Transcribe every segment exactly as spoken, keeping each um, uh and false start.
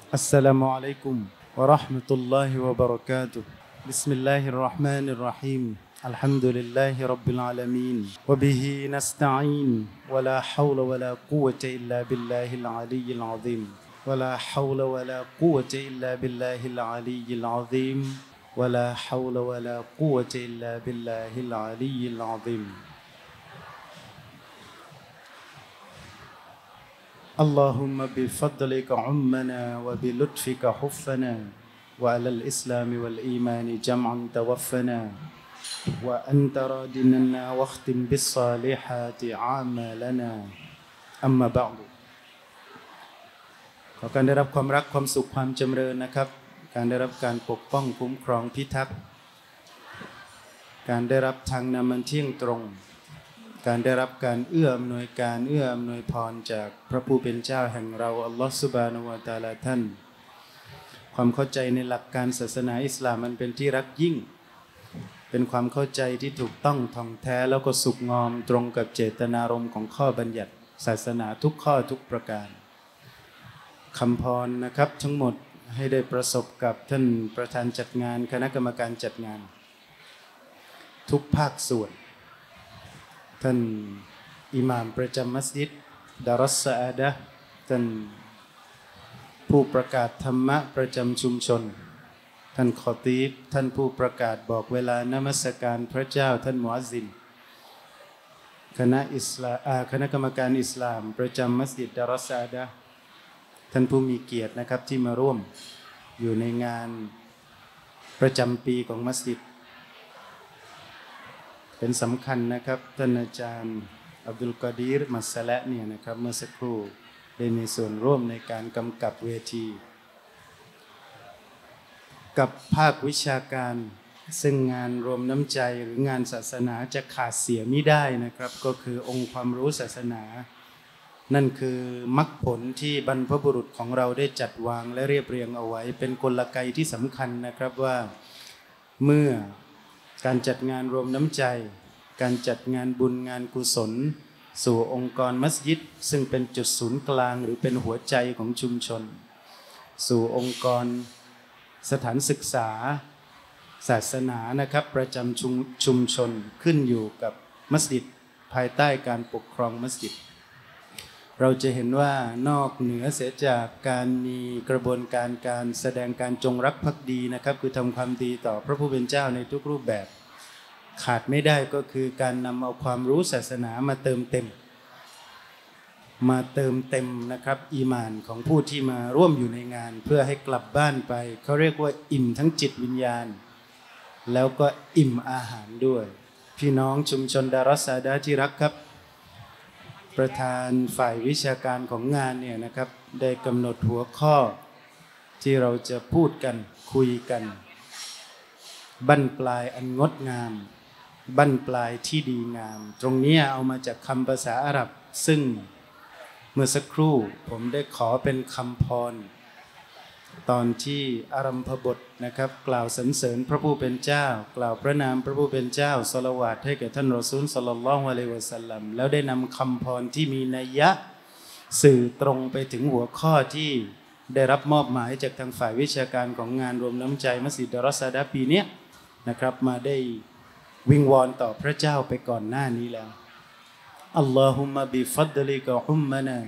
السلام عليكم ورحمة الله وبركاته بسم الله الرحمن الرحيم الحمد لله رب العالمين وبه نستعين ولا حول ولا قوة إلا بالله العلي العظيم ولا حول ولا قوة إلا بالله العلي العظيم ولا حول ولا قوة إلا بالله العلي العظيم اللهم بفضلك عمنا وبلطفك حفنا وعلى الإسلام والإيمان جمعا توفنا وأنت رادنا واختم بالصالحات عاملنا أما بعد ขอการได้รับความรักความสุขความจำเริญนะครับการได้รับการปกป้องคุ้มครองพิทักษ์การได้รับทางนำมันเที่ยงตรงการได้รับการเอื้ออำนวยการเอื้ออำนวยพรจากพระผู้เป็นเจ้าแห่งเราอัลลอฮฺซุบฮานะฮูวะตะอาลาท่านความเข้าใจในหลักการศาสนาอิสลามมันเป็นที่รักยิ่งเป็นความเข้าใจที่ถูกต้องท่องแท้แล้วก็สุขงอมตรงกับเจตนารมณ์ของข้อบัญญัติศาสนาทุกข้อทุกประการคำพรนะครับทั้งหมดให้ได้ประสบกับท่านประธานจัดงานคณะกรรมการจัดงานทุกภาคส่วนท่านอิหม่ามประจำมัสยิดดารัสซะอาดะห์ท่านผู้ประกาศธรรมะประจำชุมชนท่านคอตีบท่านผู้ประกาศบอกเวลานมัสการพระเจ้าท่านมุอัซซินคณะอิสลามคณะกรรมการอิสลามประจำมัสยิดดารัสซะอาดะห์ท่านผู้มีเกียรตินะครับที่มาร่วมอยู่ในงานประจำปีของมัสยิดเป็นสำคัญนะครับท่านอาจารย์อับดุลกอดีรมัสละเนี่ยนะครับเมื่อสักครู่ได้มีส่วนร่วมในการกำกับเวทีกับภาควิชาการซึ่งงานรวมน้ำใจหรืองานศาสนาจะขาดเสียไม่ได้นะครับก็คือองค์ความรู้ศาสนานั่นคือมรรคผลที่บรรพบุรุษของเราได้จัดวางและเรียบเรียงเอาไว้เป็นกลไกที่สำคัญนะครับว่าเมื่อการจัดงานรวมน้ำใจการจัดงานบุญงานกุศลสู่องค์กรมัสยิดซึ่งเป็นจุดศูนย์กลางหรือเป็นหัวใจของชุมชนสู่องค์กรสถานศึกษาศาสนานะครับประจำชุมชุมชนขึ้นอยู่กับมัสยิดภายใต้การปกครองมัสยิดเราจะเห็นว่านอกเหนือเสียจากการมีกระบวนการการแสดงการจงรักภักดีนะครับคือทำความดีต่อพระผู้เป็นเจ้าในทุกรูปแบบขาดไม่ได้ก็คือการนำเอาความรู้ศาสนามาเติมเต็มมาเติมเต็มนะครับอีหม่านของผู้ที่มาร่วมอยู่ในงานเพื่อให้กลับบ้านไปเขาเรียกว่าอิ่มทั้งจิตวิญญาณแล้วก็อิ่มอาหารด้วยพี่น้องชุมชนดารัสซะอาดะห์ที่รักครับประธานฝ่ายวิชาการของงานเนี่ยนะครับได้กำหนดหัวข้อที่เราจะพูดกันคุยกันบั้นปลายอันงดงามบั้นปลายที่ดีงามตรงนี้เอามาจากคำภาษาอาหรับซึ่งเมื่อสักครู่ผมได้ขอเป็นคำพรตอนที่อารัมภบทนะครับกล่าวสรรเสริญพระผู้เป็นเจ้ากล่าวพระนามพระผู้เป็นเจ้าศอลาวาตให้แก่ท่านรอซูลศ็อลลัลลอฮุอะลัยฮิวะซัลลัมแล้วได้นำคำพรที่มีนัยยะสื่อตรงไปถึงหัวข้อที่ได้รับมอบหมายจากทางฝ่ายวิชาการของงานรวมน้ำใจมัสยิดดารัสซะอาดะห์ปีนี้นะครับมาได้วิงวอนต่อพระเจ้าไปก่อนหน้านี้แล้วอัลลอฮุมมะบิฟัดลิกะอุมมะนา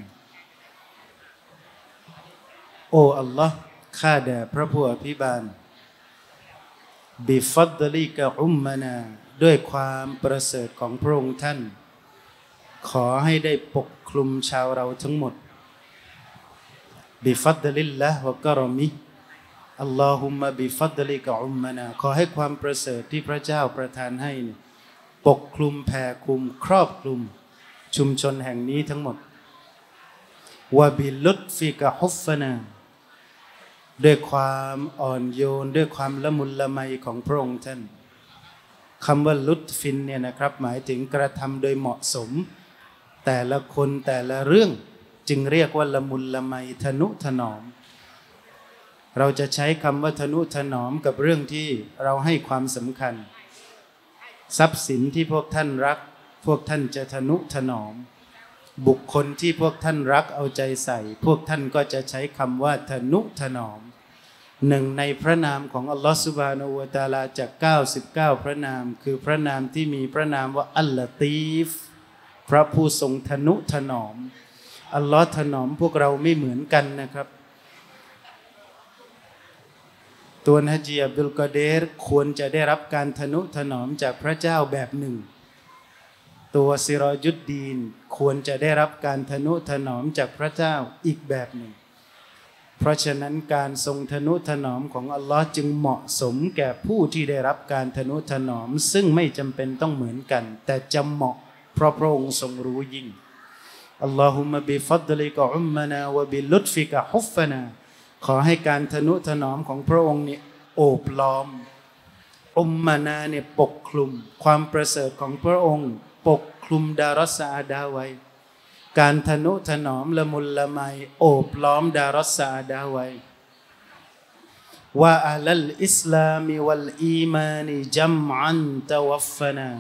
โอ้อัลลอฮ์ข้าแด่พระผู้อภิบาลบิฟัดลิกะอุมมะนาด้วยความประเสริฐของพระองค์ท่านขอให้ได้ปกคลุมชาวเราทั้งหมดบิฟัดลิลลาห์วะกะรอมิอัลลอฮุมมะบิฟัดลิกะอุมมะนาขอให้ความประเสริฐที่พระเจ้าประทานให้ปกคลุมแผ่คลุมครอบคลุมชุมชนแห่งนี้ทั้งหมดวะบิลุตฟิกะฮุฟนาด้วยความอ่อนโยนด้วยความละมุนละไมของพระองค์ท่านคำว่าลุตฟินเนี่ยนะครับหมายถึงกระทำโดยเหมาะสมแต่ละคนแต่ละเรื่องจึงเรียกว่าละมุนละไมทนุถนอมเราจะใช้คำว่าทนุถนอมกับเรื่องที่เราให้ความสำคัญทรัพย์สินที่พวกท่านรักพวกท่านจะทนุถนอมบุคคลที่พวกท่านรักเอาใจใส่พวกท่านก็จะใช้คำว่าทนุถนอมหนึ่งในพระนามของอัลลอฮฺซุบฮานะฮูวะตะอาลาจากเก้าสิบเก้าพระนามคือพระนามที่มีพระนามว่าอัลลอตีฟพระผู้ทรงทนุถนอมอัลลอฮ์ถนอมพวกเราไม่เหมือนกันนะครับตัวนฮะจีอับดุลกอเดรควรจะได้รับการทนุถนอมจากพระเจ้าแบบหนึ่งตัวซิรอยุดดีนควรจะได้รับการทนุถนอมจากพระเจ้าอีกแบบหนึ่งเพราะฉะนั้นการทรงทนุถนอมของอัลลอฮ์จึงเหมาะสมแก่ผู้ที่ได้รับการทนุถนอมซึ่งไม่จำเป็นต้องเหมือนกันแต่จะเหมาะเพราะพระองค์ทรงรู้ยิ่งอัลลอฮุมะบิฟัดลิกะอุมมะนาวะบิลุตฟิกะฮุฟฟะนาขอให้การทนุถนอมของพระองค์นี่โอบล้อมอุมมะนาเนี่ยปกคลุมความประเสริฐของพระองค์ปกคลุมดารัสซาอาดาไว้การทนุถนอมละมุลละไมโอบล้อมดารัสซาอาดาไว้ว่าอัลลอิสลามิวัลอีมานิจัมอันตะวัฟฟนา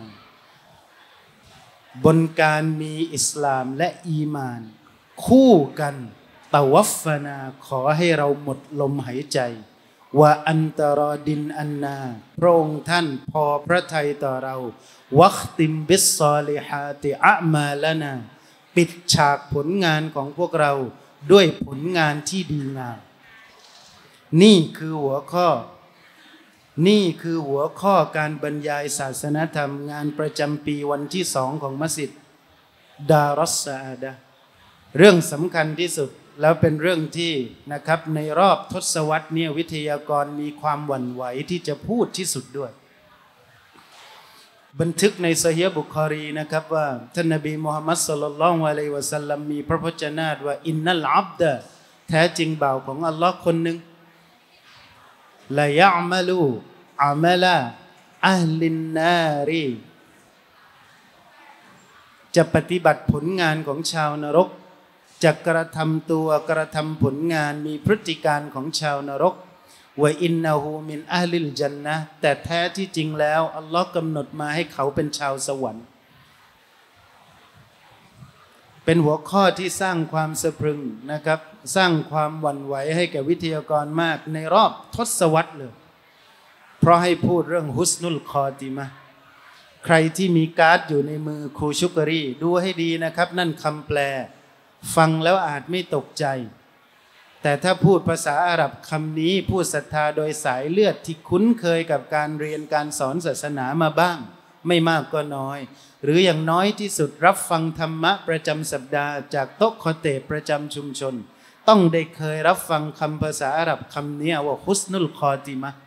บนการมีอิสลามและอีมานคู่กันตะวัฟฟนาขอให้เราหมดลมหายใจว่าอันตรอดินอันนาพระองค์ท่านพอพระทัยต่อเราวัคติมบิสซอลิฮาติอะมาลนาปิดฉากผลงานของพวกเราด้วยผลงานที่ดีงามนี่คือหัวข้อนี่คือหัวข้อการบรรยายศาสนธรรมงานประจำปีวันที่สองของมัสยิดดารัสซาอาดะห์เรื่องสำคัญที่สุดแล้วเป็นเรื่องที่นะครับในรอบทศวรรษเนี่ยวิทยากรมีความหวั่นไหวที่จะพูดที่สุดด้วยบันทึกในซอฮีฮ์บุคอรีนะครับว่าท่านนบีมุฮัมมัดศ็อลลัลลอฮุอะลัยฮิวะซัลลัมมีพระพจนานุว่าอินนัลอับดะแท้จริงบ่าวของอัลลอฮ์คนหนึ่งละยะอ์มะลูอะมะลาอะห์ลินนารีจะปฏิบัติผลงานของชาวนรกจะกระทำตัวกระทำผลงานมีพฤติการของชาวนรกวะอินนะฮูมินอะลิลญันนะห์แต่แท้ที่จริงแล้วอัลลอฮ์กำหนดมาให้เขาเป็นชาวสวรรค์เป็นหัวข้อที่สร้างความสะพรึงนะครับสร้างความหวั่นไหวให้แก่วิทยากรมากในรอบทศวรรษเลยเพราะให้พูดเรื่องฮุสนุลคอติมะห์ใครที่มีการ์ดอยู่ในมือครูชุกรีดูให้ดีนะครับนั่นคำแปลฟังแล้วอาจไม่ตกใจแต่ถ้าพูดภาษาอาหรับคำนี้พูดศรัทธาโดยสายเลือดที่คุ้นเคยกับการเรียนการสอนศาสนามาบ้างไม่มากก็น้อยหรืออย่างน้อยที่สุดรับฟังธรรมะประจำสัปดาห์จากโต๊ะคอเตบประจำชุมชนต้องได้เคยรับฟังคำภาษาอาหรับคำนี้ว่าฮุสนุลคอติมะห์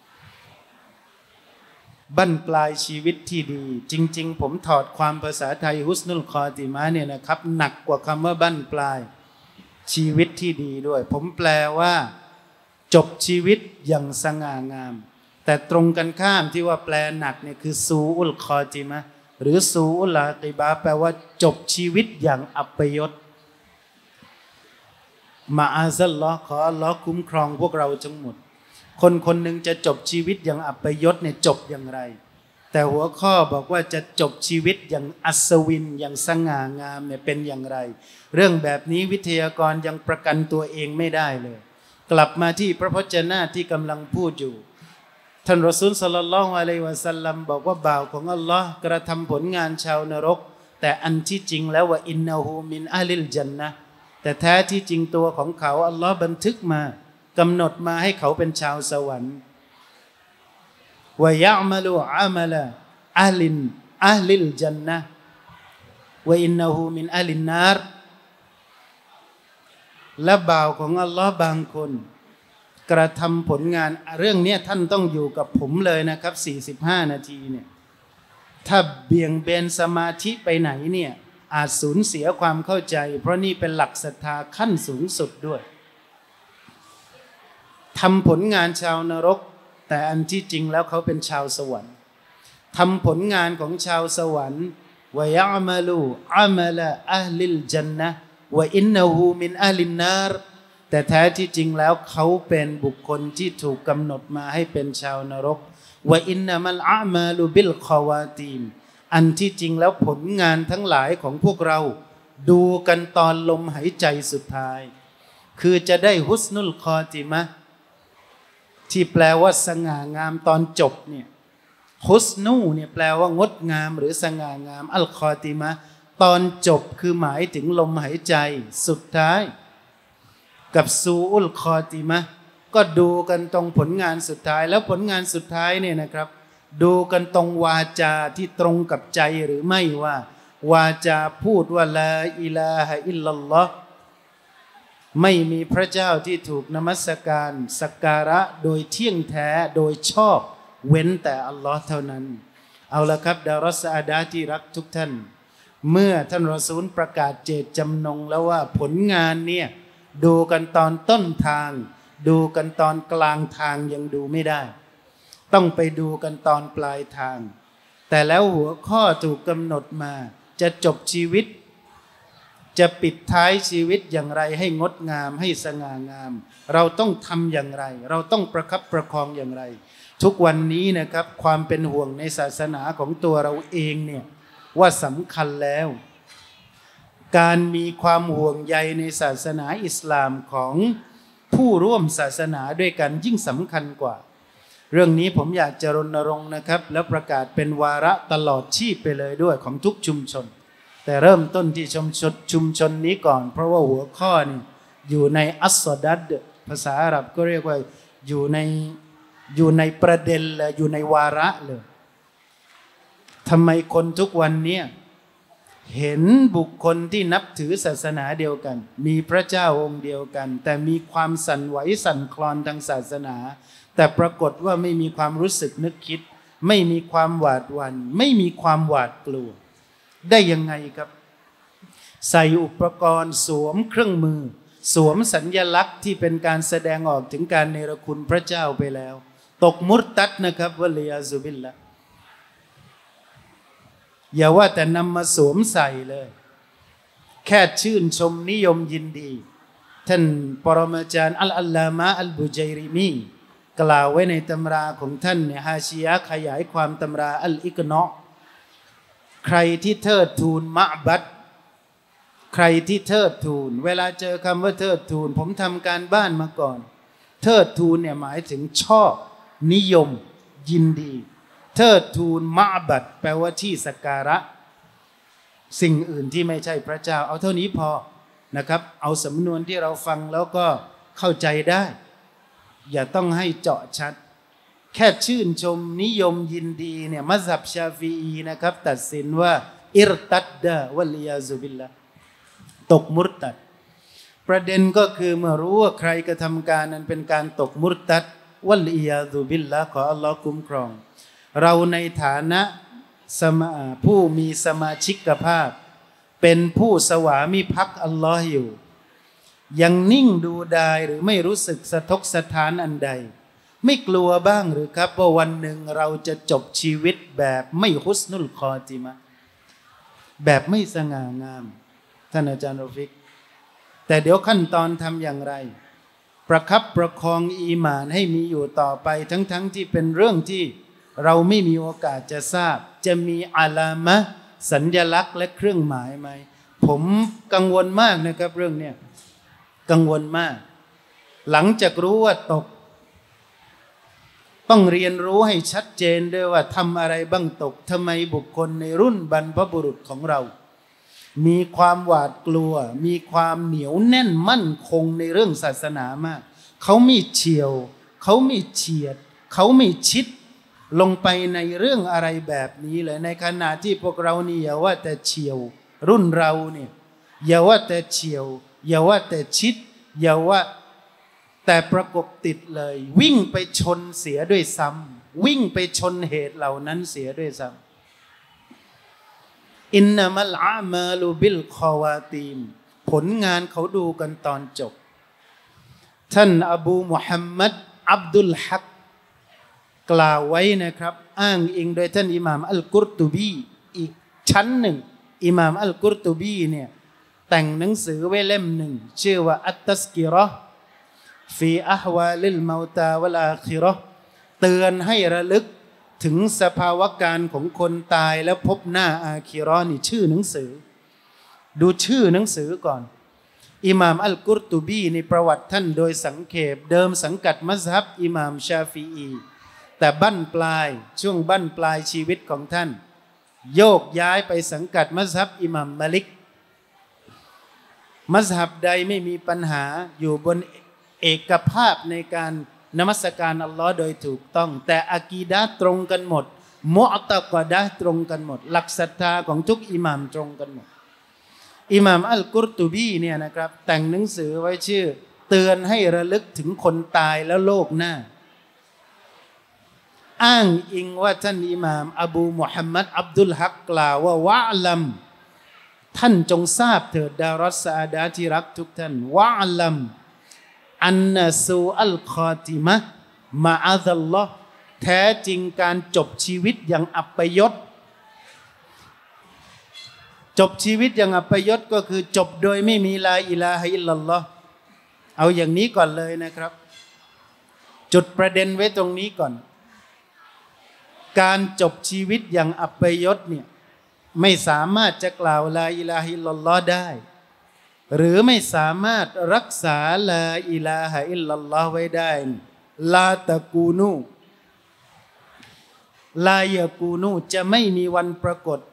บั้นปลายชีวิตที่ดีจริงๆผมถอดความภาษาไทยฮุสนุลคอติมะห์เนี่ยนะครับหนักกว่าคำว่าบั้นปลายชีวิตที่ดีด้วยผมแปลว่าจบชีวิตอย่างสง่างามแต่ตรงกันข้ามที่ว่าแปลหนักเนี่ยคือซูอุลคอติมะห์หรือซูอุลอากิบะห์แปลว่าจบชีวิตอย่างอัปยศมาอาซัลลอฮ์ขออัลลอฮ์คุ้มครองพวกเราทั้งหมดคนคนหนึ่งจะจบชีวิตอย่างอัปยศเนี่ยจบอย่างไรแต่หัวข้อบอกว่าจะจบชีวิตอย่างอัศวินอย่างสง่างามเนี่ยเป็นอย่างไรเรื่องแบบนี้วิทยากรยังประกันตัวเองไม่ได้เลยกลับมาที่พระพจนะที่กำลังพูดอยู่ท่านรอซูลศ็อลลัลลอฮุอะลัยฮิวะซัลลัมบอกว่าบ่าวของอัลลอฮ์กระทำผลงานชาวนรกแต่อันที่จริงแล้วว่าอินนะฮูมินอะลิลญันนะห์แต่แท้ที่จริงตัวของเขาอัลลอฮ์บันทึกมากำหนดมาให้เขาเป็นชาวสวรรค์วะยะอ์มะลูอะมะลาอะลินอะลิลญันนะห์วะอินนะฮูมินอะลินนารและบ่าวของอัลลอฮ์บางคนกระทำผลงานเรื่องนี้ท่านต้องอยู่กับผมเลยนะครับสี่สิบห้านาทีเนี่ยถ้าเบี่ยงเบนสมาธิไปไหนเนี่ยอาจสูญเสียความเข้าใจเพราะนี่เป็นหลักศรัทธาขั้นสูงสุดด้วยทำผลงานชาวนรกแต่อันที่จริงแล้วเขาเป็นชาวสวรรค์ทำผลงานของชาวสวรรค์วะยะอ์มะลูอะมะลาอะห์ลิลญันนะห์วะอินนะฮูมินอะลินนารแต่แท้ที่จริงแล้วเขาเป็นบุคคลที่ถูกกำหนดมาให้เป็นชาวนรกวะอินนะมัลอามาลูบิลคอวาตีมอันที่จริงแล้วผลงานทั้งหลายของพวกเราดูกันตอนลมหายใจสุดท้ายคือจะได้ฮุสนุลคอติมะห์ที่แปลว่าสง่างามตอนจบเนี่ยฮุสนูเนี่ยแปลว่างดงามหรือสง่างามอัลคอติมะห์ตอนจบคือหมายถึงลมหายใจสุดท้ายกับซูอุลคอติมะห์ก็ดูกันตรงผลงานสุดท้ายแล้วผลงานสุดท้ายเนี่ยนะครับดูกันตรงวาจาที่ตรงกับใจหรือไม่ว่าวาจาพูดว่าลาอิลาฮะอิลลัลลอฮ์ไม่มีพระเจ้าที่ถูกนมัสการสักการะโดยเที่ยงแท้โดยชอบเว้นแต่อัลลอฮ์เท่านั้นเอาละครับดารัสอาดาที่รักทุกท่านเมื่อท่านรอซูลประกาศเจตจำนงแล้วว่าผลงานเนี่ยดูกันตอนต้นทางดูกันตอนกลางทางยังดูไม่ได้ต้องไปดูกันตอนปลายทางแต่แล้วหัวข้อถูกกำหนดมาจะจบชีวิตจะปิดท้ายชีวิตอย่างไรให้งดงามให้สง่างามเราต้องทำอย่างไรเราต้องประคับประคองอย่างไรทุกวันนี้นะครับความเป็นห่วงในศาสนาของตัวเราเองเนี่ยว่าสำคัญแล้วการมีความห่วงใยในศาสนาอิสลามของผู้ร่วมศาสนาด้วยกันยิ่งสำคัญกว่าเรื่องนี้ผมอยากจะรณรงค์นะครับแล้วประกาศเป็นวาระตลอดชีพไปเลยด้วยของทุกชุมชนแต่เริ่มต้นที่ชุมชนชุมชนนี้ก่อนเพราะว่าหัวข้อนี่อยู่ในอัสซอดัดภาษาอาหรับก็เรียกว่าอยู่ในอยู่ในประเด็นเลยอยู่ในวาระเลยทำไมคนทุกวันนี้เห็นบุคคลที่นับถือศาสนาเดียวกันมีพระเจ้าองค์เดียวกันแต่มีความสั่นไหวสั่นคลอนทางศาสนาแต่ปรากฏว่าไม่มีความรู้สึกนึกคิดไม่มีความหวาดหวั่นไม่มีความหวาดกลัวได้ยังไงครับใส่อุปกรณ์สวมเครื่องมือสวมสัญลักษณ์ที่เป็นการแสดงออกถึงการเนรคุณพระเจ้าไปแล้วตกมุรตัดนะครับวะลียาซุบิลละอย่าว่าแต่นำมาสวมใส่เลยแค่ชื่นชมนิยมยินดีท่านปรมาจารย์อัลอัลลามะอัลบุจัยริมีกล่าวไว้ในตำราของท่านเนี่ยฮาชิยะขยายความตำราอัลอิกเนาะใครที่เทิดทูนมะบัดใครที่เทิดทูนเวลาเจอคำว่าเทิดทูนผมทำการบ้านมาก่อนเทิดทูนเนี่ยหมายถึงชอบนิยมยินดีเทิดทูนมะบัดแปลว่าที่สักการะสิ่งอื่นที่ไม่ใช่พระเจ้าเอาเท่านี้พอนะครับเอาสำนวนที่เราฟังแล้วก็เข้าใจได้อย่าต้องให้เจาะชัดแค่ชื่นชมนิยมยินดีเนี่ยมัซฮับชาฟีอีนะครับตัดสินว่าอิรตัดดะวะลียาซุบิลละตกมุรตัดประเด็นก็คือเมื่อรู้ว่าใครกระทำการนั้นเป็นการตกมุรตัดวะลียาซุบิลละขออัลลอฮ์คุ้มครองเราในฐานะสมาผู้มีสมาชิกภาพเป็นผู้สวามิภักดิ์อัลลอฮ์อยู่ยังนิ่งดูดายหรือไม่รู้สึกสะทกสะท้านอันใดไม่กลัวบ้างหรือครับว่าวันหนึ่งเราจะจบชีวิตแบบไม่ฮุสนุลคอติมะแบบไม่สง่างามท่านอาจารย์รอฟิกแต่เดี๋ยวขั้นตอนทำอย่างไรประคับประคองอีหม่านให้มีอยู่ต่อไปทั้งๆ ท, ที่เป็นเรื่องที่เราไม่มีโอกาสจะทราบจะมีอาลามะสัญลักษณ์และเครื่องหมายไหมผมกังวลมากนะครับเรื่องเนี้ยกังวลมากหลังจากรู้ว่าตกต้องเรียนรู้ให้ชัดเจนด้วยว่าทำอะไรบ้างตกทำไมบุคคลในรุ่นบรรพบุรุษของเรามีความหวาดกลัวมีความเหนียวแน่นมั่นคงในเรื่องศาสนามากเขาไม่เฉียวเขาไม่เฉียดเขาไม่ชิดลงไปในเรื่องอะไรแบบนี้เลยในขณะที่พวกเรานี่อย่าว่าแต่เฉียวรุ่นเราเนี่ยอย่าว่าแต่เฉียวอย่าว่าแต่ชิดอย่าว่าแต่ประกบติดเลยวิ่งไปชนเสียด้วยซ้ำวิ่งไปชนเหตุเหล่านั้นเสียด้วยซ้ำอินนามัลอามาลูบิลคอวาตีมผลงานเขาดูกันตอนจบท่านอบูมุฮัมมัดอับดุลฮักกล่าวไว้นะครับอ้างอิงโดยท่านอิหม่ามอัลกุรตุบีอีกชั้นหนึ่งอิหม่ามอัลกุรตุบีเนี่ยแต่งหนังสือไว้เล่มหนึ่งชื่อว่าอัตตัสกิเราะห์ฟีอะฮวาลิลเมาตาวัลอาคิเราะห์เตือนให้ระลึกถึงสภาวะการของคนตายแล้วพบหน้าอาคิเราะห์นี่ชื่อหนังสือดูชื่อหนังสือก่อนอิหม่ามอัลกุรตุบีในประวัติท่านโดยสังเขปเดิมสังกัดมัซฮับอิหม่ามชาฟีอีแต่บั้นปลายช่วงบั้นปลายชีวิตของท่านโยกย้ายไปสังกัดมัซฮับอิหม่ามมาลิกมัซฮับใดไม่มีปัญหาอยู่บนเอกภาพในการนมัสการอัลลอฮ์โดยถูกต้องแต่อากีดะห์ตรงกันหมดมุอ์ตะกอดะห์ตรงกันหมดหลักศรัทธาของทุกอิหม่ามตรงกันหมดอิหม่ามอัลกุรตุบีเนี่ยนะครับแต่งหนังสือไว้ชื่อเตือนให้ระลึกถึงคนตายแล้วโลกหน้าอ้างอิงว่าท่านอิหม่ามอบูมุฮัมมัดอับดุลฮักกล่าวว่าวะลัมท่านจงทราบเถิดดารัสซาอาดาที่รักทุกท่านวะลัมอันนะซูอัลคอติมะมะอาซัลลอฮ์แท้จริงการจบชีวิตอย่างอัปยศจบชีวิตอย่างอัปยศก็คือจบโดยไม่มีลาอิลาฮะอิลลัลลอฮ์เอาอย่างนี้ก่อนเลยนะครับจุดประเด็นไว้ตรงนี้ก่อนการจบชีวิตอย่างอัปยศเนี่ยไม่สามารถจะกล่าวลาอิลาฮะอิลลัลลอฮ์ได้หรือไม่สามารถรักษาลาอิลาฮะอิลลัลลอฮ์ไว้ได้ลาตะกูนูลายะกูนูจะไม่มีวันปรากฏ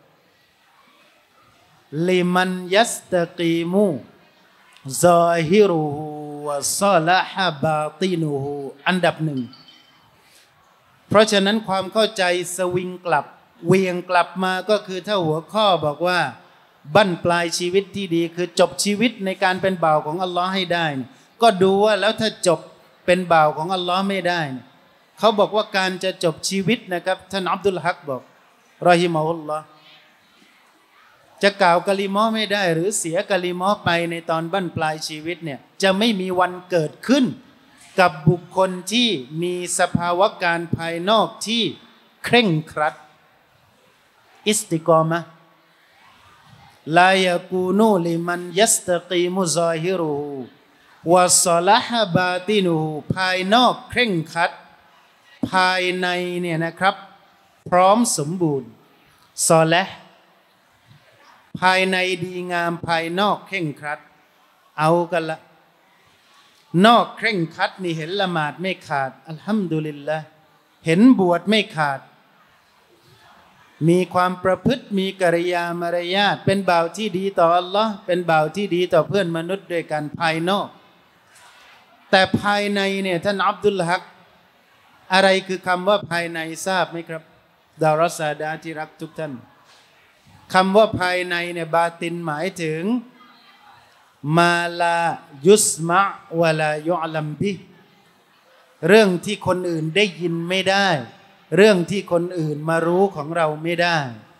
ลิมันยัสตะกีมูซาฮิรุฮูวะซาลาฮะบาตินุฮูอันดับหนึ่งเพราะฉะนั้นความเข้าใจสวิงกลับเวียงกลับมาก็คือถ้าหัวข้อบอกว่าบั้นปลายชีวิตที่ดีคือจบชีวิตในการเป็นบ่าวของอัลลอฮ์ให้ได้ก็ดูว่าแล้วถ้าจบเป็นบ่าวของอัลลอฮ์ไม่ได้เขาบอกว่าการจะจบชีวิตนะครับท่านอับดุลฮักบอกรอฮิมะฮุลลอฮ์จะกล่าวกะลิมอไม่ได้หรือเสียกะลิมอไปในตอนบั้นปลายชีวิตเนี่ยจะไม่มีวันเกิดขึ้นกับบุคคลที่มีสภาวะการภายนอกที่เคร่งครัดอิสติกอมะลายะกูนูลิมันยัสตะกีมุซาฮิรุวะศอลาฮะบาตินูภายนอกเคร่งครัดภายในเนี่ยนะครับพร้อมสมบูรณ์ซอละห์ภายในดีงามภายนอกเคร่งครัดเอากันละนอกเคร่งครัดนี่เห็นละหมาดไม่ขาดอัลฮัมดุลิลละห์เห็นบวชไม่ขาดมีความประพฤติมีกิริยามารยาทเป็นบ่าวที่ดีต่ออัลลอฮ์เป็นบ่าวที่ดีต่อเพื่อนมนุษย์ด้วยกันภายนอกแต่ภายในเนี่ยท่านอับดุลฮักอะไรคือคำว่าภายในทราบไหมครับดารัสซาดาที่รักทุกท่านคำว่าภายในเนี่ยบาตินหมายถึงมาลายุสมะวะลายุอลัมบิเรื่องที่คนอื่นได้ยินไม่ได้เรื่องที่คนอื่นมารู้ของเราไม่ได้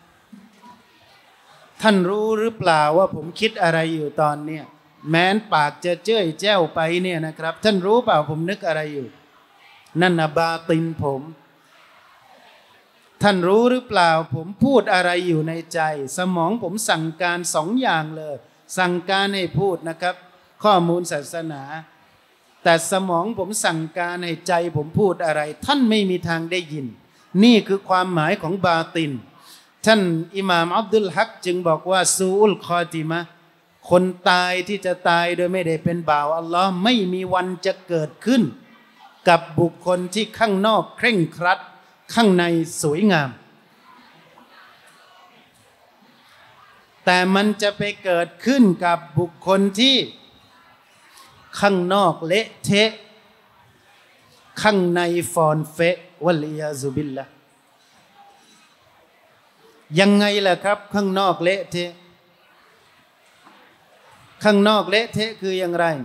ท่านรู้หรือเปล่าว่าผมคิดอะไรอยู่ตอนเนี้ยแม้นปากจะเจ้ยแจ้วไปเนี่ยนะครับท่านรู้เปล่าผมนึกอะไรอยู่นั่นนะบาตินผมท่านรู้หรือเปล่าผมพูดอะไรอยู่ในใจสมองผมสั่งการสองอย่างเลยสั่งการให้พูดนะครับข้อมูลศาสนาแต่สมองผมสั่งการให้ใจผมพูดอะไรท่านไม่มีทางได้ยินนี่คือความหมายของบาตินท่านอิหม่ามอับดุลฮักจึงบอกว่าซูอุลคอติมะคนตายที่จะตายโดยไม่ได้เป็นบ่าวอัลลอฮ์ไม่มีวันจะเกิดขึ้นกับบุคคลที่ข้างนอกเคร่งครัดข้างในสวยงามแต่มันจะไปเกิดขึ้นกับบุคคลที่ข้างนอกเละเทะข้างในฟอนเฟะวัลอียาซุบิลละยังไงล่ะครับข้างนอกเละเทะข้างนอกเละเทะคืออย่างไร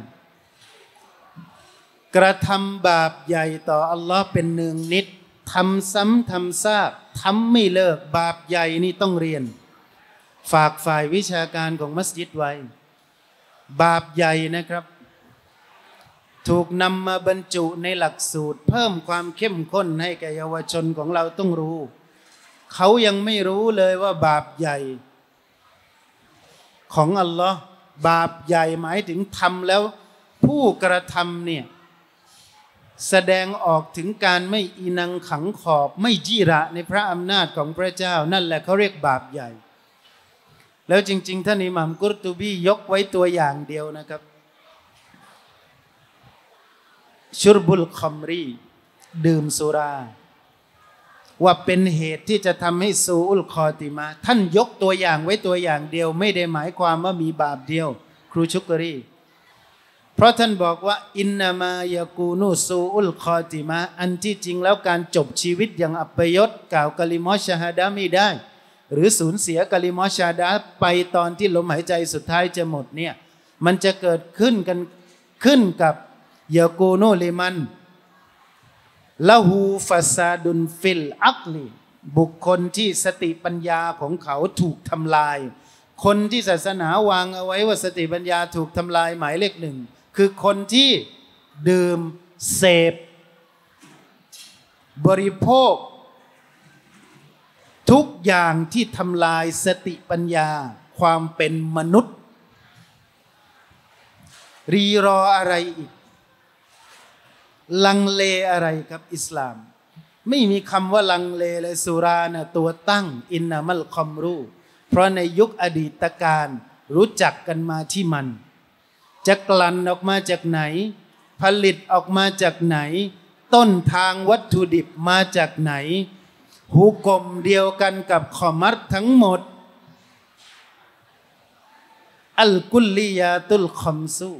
กระทำบาปใหญ่ต่ออัลลอฮ์เป็นเนืองนิดทำซ้ำทำซากทำไม่เลิกบาปใหญ่นี่ต้องเรียนฝากฝ่ายวิชาการของมัสยิดไว้บาปใหญ่นะครับถูกนำมาบรรจุในหลักสูตรเพิ่มความเข้มข้นให้แก่เยาวชนของเราต้องรู้เขายังไม่รู้เลยว่าบาปใหญ่ของอัลลอฮ์บาปใหญ่หมายถึงทำแล้วผู้กระทำเนี่ยแสดงออกถึงการไม่อีนังขังขอบไม่จีระในพระอำนาจของพระเจ้านั่นแหละเขาเรียกบาปใหญ่แล้วจริงๆท่านอิหม่ามกุรตุบียกไว้ตัวอย่างเดียวนะครับชุรบุลคอมรีดื่มสุราว่าเป็นเหตุที่จะทำให้ซูอุลคอติมาท่านยกตัวอย่างไว้ตัวอย่างเดียวไม่ได้หมายความว่ามีบาปเดียวครูชุกรีเพราะท่านบอกว่าอินนามายากูนูซูอุลคอติมาอันที่จริงแล้วการจบชีวิตอย่างอัปยศกล่าวกะลิมอชฮาดะไม่ได้หรือสูญเสียกะลิมอชฮาดะไปตอนที่ลมหายใจสุดท้ายจะหมดเนี่ยมันจะเกิดขึ้นกันขึ้นกับยากูนูลิมันละหูฟาซาดุนฟิลอักลีบุคคลที่สติปัญญาของเขาถูกทำลายคนที่ศาสนาวางเอาไว้ว่าสติปัญญาถูกทำลายหมายเลขหนึ่งคือคนที่ดื่มเสพบริโภคทุกอย่างที่ทำลายสติปัญญาความเป็นมนุษย์รีรออะไรอีกลังเลอะไรครับอิสลามไม่มีคำว่าลังเลเลยสุรานะตัวตั้งอินนามัลคอมรูเพราะในยุคอดีตการรู้จักกันมาที่มันจะกลั่นออกมาจากไหนผลิตออกมาจากไหนต้นทางวัตถุดิบมาจากไหนหุกมเดียวกันกับขอมัรทั้งหมดอัลกุลลียาตุลคอมซู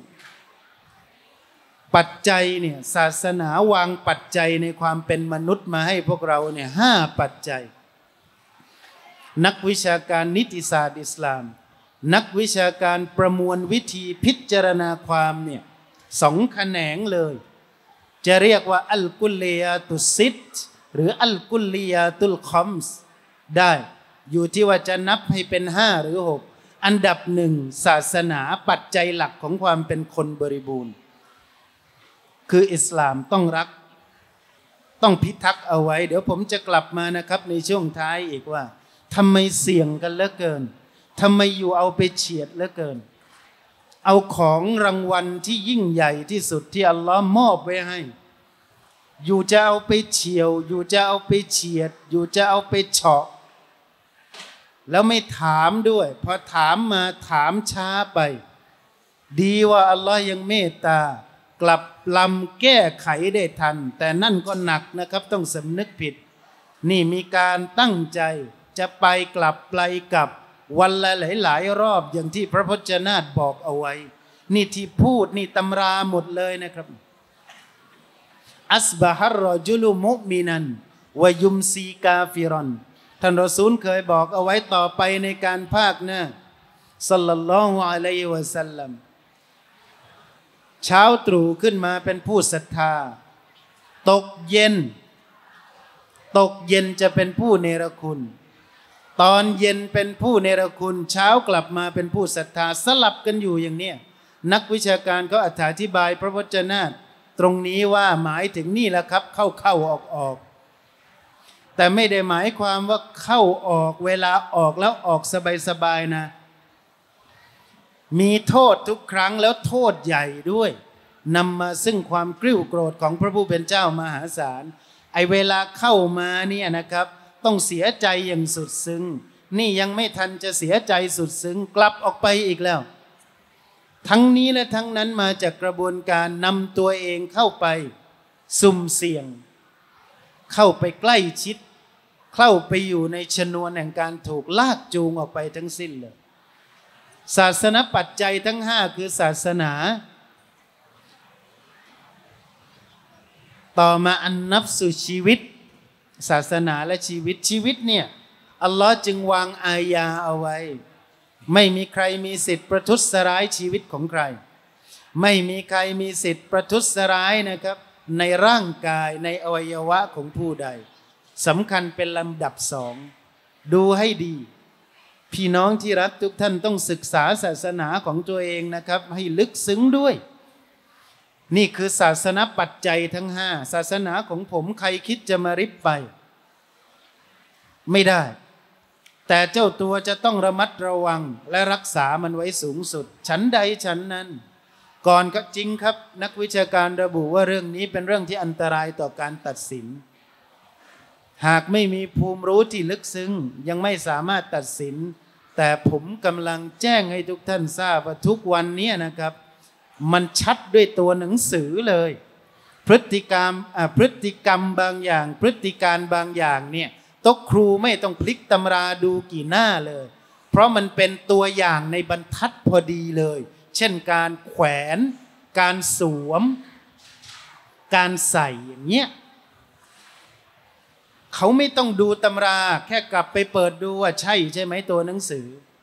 ปัจจัยเนี่ยศาสนาวางปัจจัยในความเป็นมนุษย์มาให้พวกเราเนี่ยห้าปัจจัยนักวิชาการนิติศาสตร์อิสลามนักวิชาการประมวลวิธีพิจารณาความเนี่ยสองแขนงเลยจะเรียกว่าอัลกุลลียาตุซิตหรืออัลกุลลียาตุลคอมส์ได้อยู่ที่ว่าจะนับให้เป็นห้าหรือหกอันดับหนึ่งศาสนาปัจจัยหลักของความเป็นคนบริบูรณ์คืออิสลามต้องรักต้องพิทักษ์เอาไว้เดี๋ยวผมจะกลับมานะครับในช่วงท้ายอีกว่าทำไมเสี่ยงกันเหลือเกินทำไมอยู่เอาไปเฉียดเหลือเกินเอาของรางวัลที่ยิ่งใหญ่ที่สุดที่อัลลอฮ์มอบไว้ให้อยู่จะเอาไปเฉียวอยู่จะเอาไปเฉียดอยู่จะเอาไปเฉาะแล้วไม่ถามด้วยพอถามมาถามช้าไปดีว่าอัลลอฮ์ยังเมตตากลับลำแก้ไขได้ทันแต่นั่นก็หนักนะครับต้องสำนึกผิดนี่มีการตั้งใจจะไปกลับไปกลับวันละหลายๆรอบอย่างที่พระพจนาถบอกเอาไว้นี่ที่พูดนี่ตำราหมดเลยนะครับอัสบะฮัรรอจุลุมุมินันวะยุมซีกาฟิรอนท่านรอซูลเคยบอกเอาไว้ต่อไปในการภาคหน้าศ็อลลัลลอฮุอะลัยฮิวะซัลลัมเช้าตรู่ขึ้นมาเป็นผู้ศรัทธาตกเย็นตกเย็นจะเป็นผู้เนรคุณตอนเย็นเป็นผู้เนรคุณเช้ากลับมาเป็นผู้ศรัทธาสลับกันอยู่อย่างเนี้ยนักวิชาการก็อธิบายพระวจนะตรงนี้ว่าหมายถึงนี่แหละครับเข้าเข้าออกออกแต่ไม่ได้หมายความว่าเข้าออกเวลาออกแล้วออกสบายๆนะมีโทษทุกครั้งแล้วโทษใหญ่ด้วยนำมาซึ่งความกริ้วโกรธของพระผู้เป็นเจ้ามหาศาลไอเวลาเข้ามาเนี่ยนะครับต้องเสียใจอย่างสุดซึ้งนี่ยังไม่ทันจะเสียใจสุดซึ้งกลับออกไปอีกแล้วทั้งนี้และทั้งนั้นมาจากกระบวนการนำตัวเองเข้าไปสุ่มเสี่ยงเข้าไปใกล้ชิดเข้าไปอยู่ในชนวนแห่งการถูกลากจูงออกไปทั้งสิ้นเลยศาสนปัจจัยทั้งห้าคือศาสนาต่อมาอันนับสู่ชีวิตศาสนาและชีวิตชีวิตเนี่ยอัลลอฮ์จึงวางอายาเอาไว้ไม่มีใครมีสิทธิ์ประทุษร้ายชีวิตของใครไม่มีใครมีสิทธิ์ประทุษร้ายนะครับในร่างกายในอวัยวะของผู้ใดสำคัญเป็นลำดับสองดูให้ดีพี่น้องที่รักทุกท่านต้องศึกษาศาสนาของตัวเองนะครับให้ลึกซึ้งด้วยนี่คือศาสนาปัจจัยทั้งห้าศาสนาของผมใครคิดจะมาริบไปไม่ได้แต่เจ้าตัวจะต้องระมัดระวังและรักษามันไว้สูงสุดฉันใดฉันนั้นก่อนก็จริงครับนักวิชาการระบุว่าเรื่องนี้เป็นเรื่องที่อันตรายต่อการตัดสินหากไม่มีภูมิรู้ที่ลึกซึ้งยังไม่สามารถตัดสินแต่ผมกำลังแจ้งให้ทุกท่านทราบว่าทุกวันนี้นะครับมันชัดด้วยตัวหนังสือเลยพฤติกรรมพฤติกรรมบางอย่างพฤติการบางอย่างเนี่ยโต๊ะครูไม่ต้องพลิกตำราดูกี่หน้าเลยเพราะมันเป็นตัวอย่างในบรรทัดพอดีเลยเช่นการแขวนการสวมการใส่อย่างเงี้ยเขาไม่ต้องดูตำราแค่กลับไปเปิดดูว่าใช่ใช่ไหมตัวหนังสือ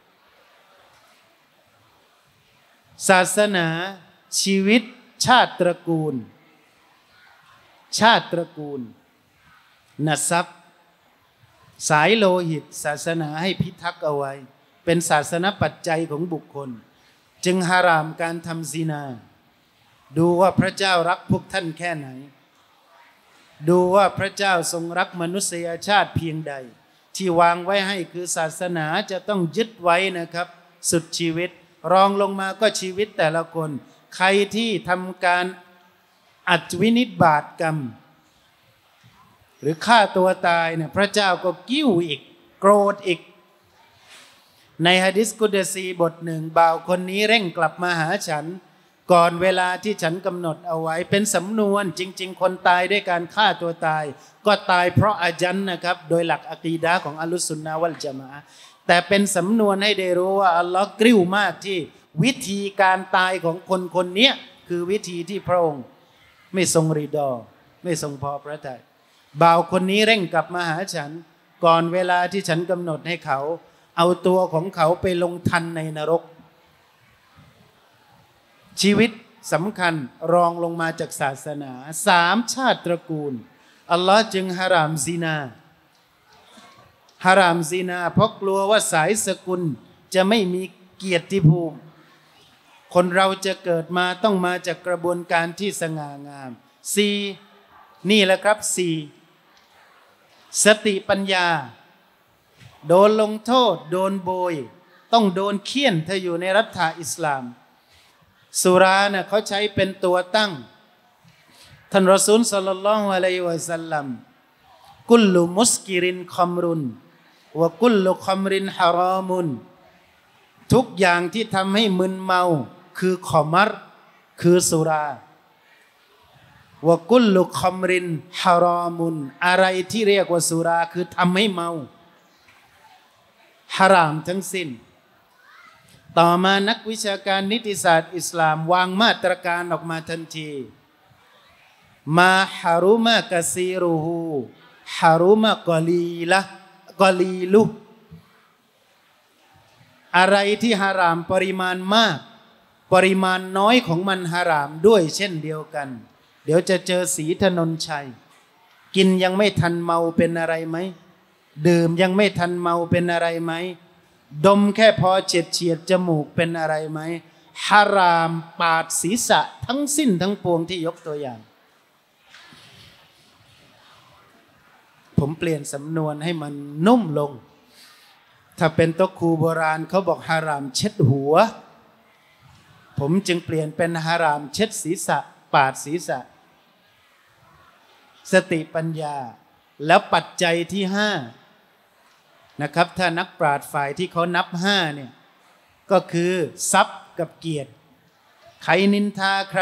ศาสนาชีวิตชาติตระกูลชาติตระกูลนัสบสายโลหิตศาสนาให้พิทักษ์เอาไว้เป็นศาสนปัจจัยของบุคคลจึงฮารามการทำซินาดูว่าพระเจ้ารักพวกท่านแค่ไหนดูว่าพระเจ้าทรงรักมนุษยชาติเพียงใดที่วางไว้ให้คือศาสนาจะต้องยึดไว้นะครับสุดชีวิตรองลงมาก็ชีวิตแต่ละคนใครที่ทำการอัจวินิจบาตกรรมหรือฆ่าตัวตายเนี่ยพระเจ้าก็กิ้วอีกโกรธอีกในหะดีษกุดซีบทหนึ่งบ่าวคนนี้เร่งกลับมาหาฉันก่อนเวลาที่ฉันกำหนดเอาไว้เป็นสำนวนจริงๆคนตายด้วยการฆ่าตัวตายก็ตายเพราะอาจันนะครับโดยหลักอะกีดะห์ของอัลลุสซุนนะฮ์วัลญะมาอะห์แต่เป็นสำนวนให้ได้รู้ว่าอัลลอฮ์กริ้วมากที่วิธีการตายของคนคนนี้คือวิธีที่พระองค์ไม่ทรงริดอไม่ทรงพอพระทัยบ่าวคนนี้เร่งกลับมาหาฉันก่อนเวลาที่ฉันกำหนดให้เขาเอาตัวของเขาไปลงทันในนรกชีวิตสำคัญรองลงมาจากศาสนาสามชาติตระกูลอัลลอฮ์จึงฮารามซินาฮารามซินาเพราะกลัวว่าสายสกุลจะไม่มีเกียรติภูมิคนเราจะเกิดมาต้องมาจากกระบวนการที่สง่างามสี่นี่แหละครับสี่สติปัญญาโดนลงโทษโดนโบยต้องโดนเคี่ยนถ้าอยู่ในรัฐอิสลามสุรานะเขาใช้เป็นตัวตั้งท่านรอซูลศ็อลลัลลอฮุอะลัยฮิวะซัลลัมกุลลุมุสกิรินคอมรุนวะกุลลุคอมรินฮารอมุนทุกอย่างที่ทำให้มึนเมาคือขอมัรคือสุราวะกุลลุคอมรินฮารอมุนอะไรที่เรียกว่าสุราคือทำให้เมาฮารามทั้งสิ้นต่อมานักวิชาการนิติศาสตร์อิสลามวางมาตรการออกมาทันทีมาฮารุมะกะซีรูฮูฮารุมะกอลีละกอลีลุอะไรที่ฮารามปริมาณมากปริมาณน้อยของมันฮารามด้วยเช่นเดียวกันเดี๋ยวจะเจอสีถนนชัยกินยังไม่ทันเมาเป็นอะไรไหมดื่มยังไม่ทันเมาเป็นอะไรไหมดมแค่พอเฉียดเฉียดจมูกเป็นอะไรไหมฮารามปาดศีรษะทั้งสิ้นทั้งปวงที่ยกตัวอย่างผมเปลี่ยนสำนวนให้มันนุ่มลงถ้าเป็นโต๊ะครูโบราณเขาบอกฮารามเช็ดหัวผมจึงเปลี่ยนเป็นฮารามเช็ดศีรษะปาดศีรษะสติปัญญาแล้วปัจจัยที่ห้านะครับถ้านักปราชญ์ฝ่ายที่เขานับห้าเนี่ยก็คือทรัพย์กับเกียรติใครนินทาใคร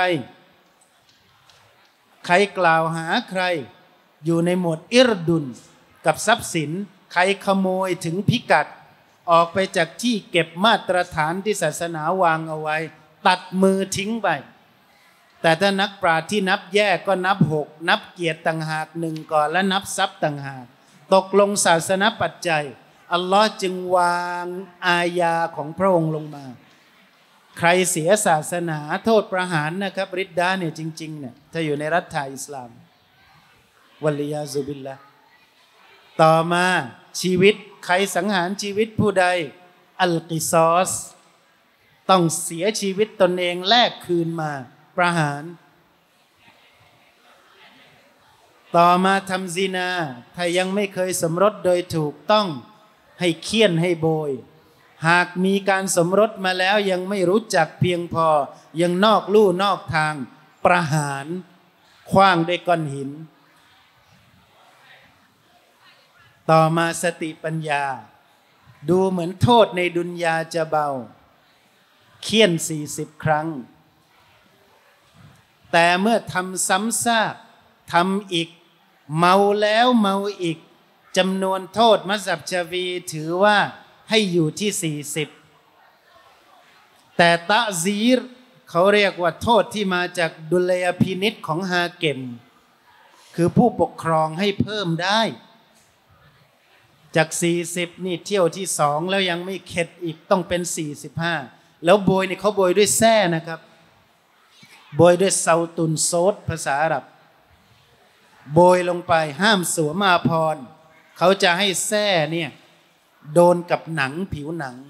ใครกล่าวหาใครอยู่ในหมวดอิรดุนกับทรัพย์สินใครขโมยถึงพิกัดออกไปจากที่เก็บมาตรฐานที่ศาสนาวางเอาไว้ตัดมือทิ้งไปแต่ถ้านักปราชญ์ที่นับแยกก็นับหกนับเกียรติต่างหากหนึ่งก่อนและนับทรัพย์ต่างหากตกลงศาสนปัจจัยอัลลอฮ์จึงวางอาญาของพระองค์ลงมาใครเสียศาสนาโทษประหารนะครับริดดาเนี่ยจริงๆเนี่ยถ้าอยู่ในรัฐอิสลามวัลลียาซุบิลละต่อมาชีวิตใครสังหารชีวิตผู้ใดอัลกิซอสต้องเสียชีวิตตนเองแลกคืนมาประหารต่อมาทำซินาถ้ายังไม่เคยสมรสโดยถูกต้องให้เคี่ยนให้โบยหากมีการสมรสมาแล้วยังไม่รู้จักเพียงพอยังนอกลู่นอกทางประหารขว้างด้วยก้อนหินต่อมาสติปัญญาดูเหมือนโทษในดุนยาจะเบาเคี่ยนสี่สิบครั้งแต่เมื่อทำซ้ำซากทำอีกเมาแล้วเมาอีกจำนวนโทษมัซฮับชาฟีอีถือว่าให้อยู่ที่สี่สิบแต่ตะซีรเขาเรียกว่าโทษที่มาจากดุลยพินิจของฮาเก็มคือผู้ปกครองให้เพิ่มได้จากสี่สิบนี่เที่ยวที่สองแล้วยังไม่เข็ดอีกต้องเป็นสี่สิบห้าแล้วโบยนี่เขาโบยด้วยแส้นะครับโบยด้วยเซาตุนโซดภาษาอาหรับโบยลงไปห้ามสวมอาภรณ์เขาจะให้แส้เนี่ยโดนกับหนังผิวหนัง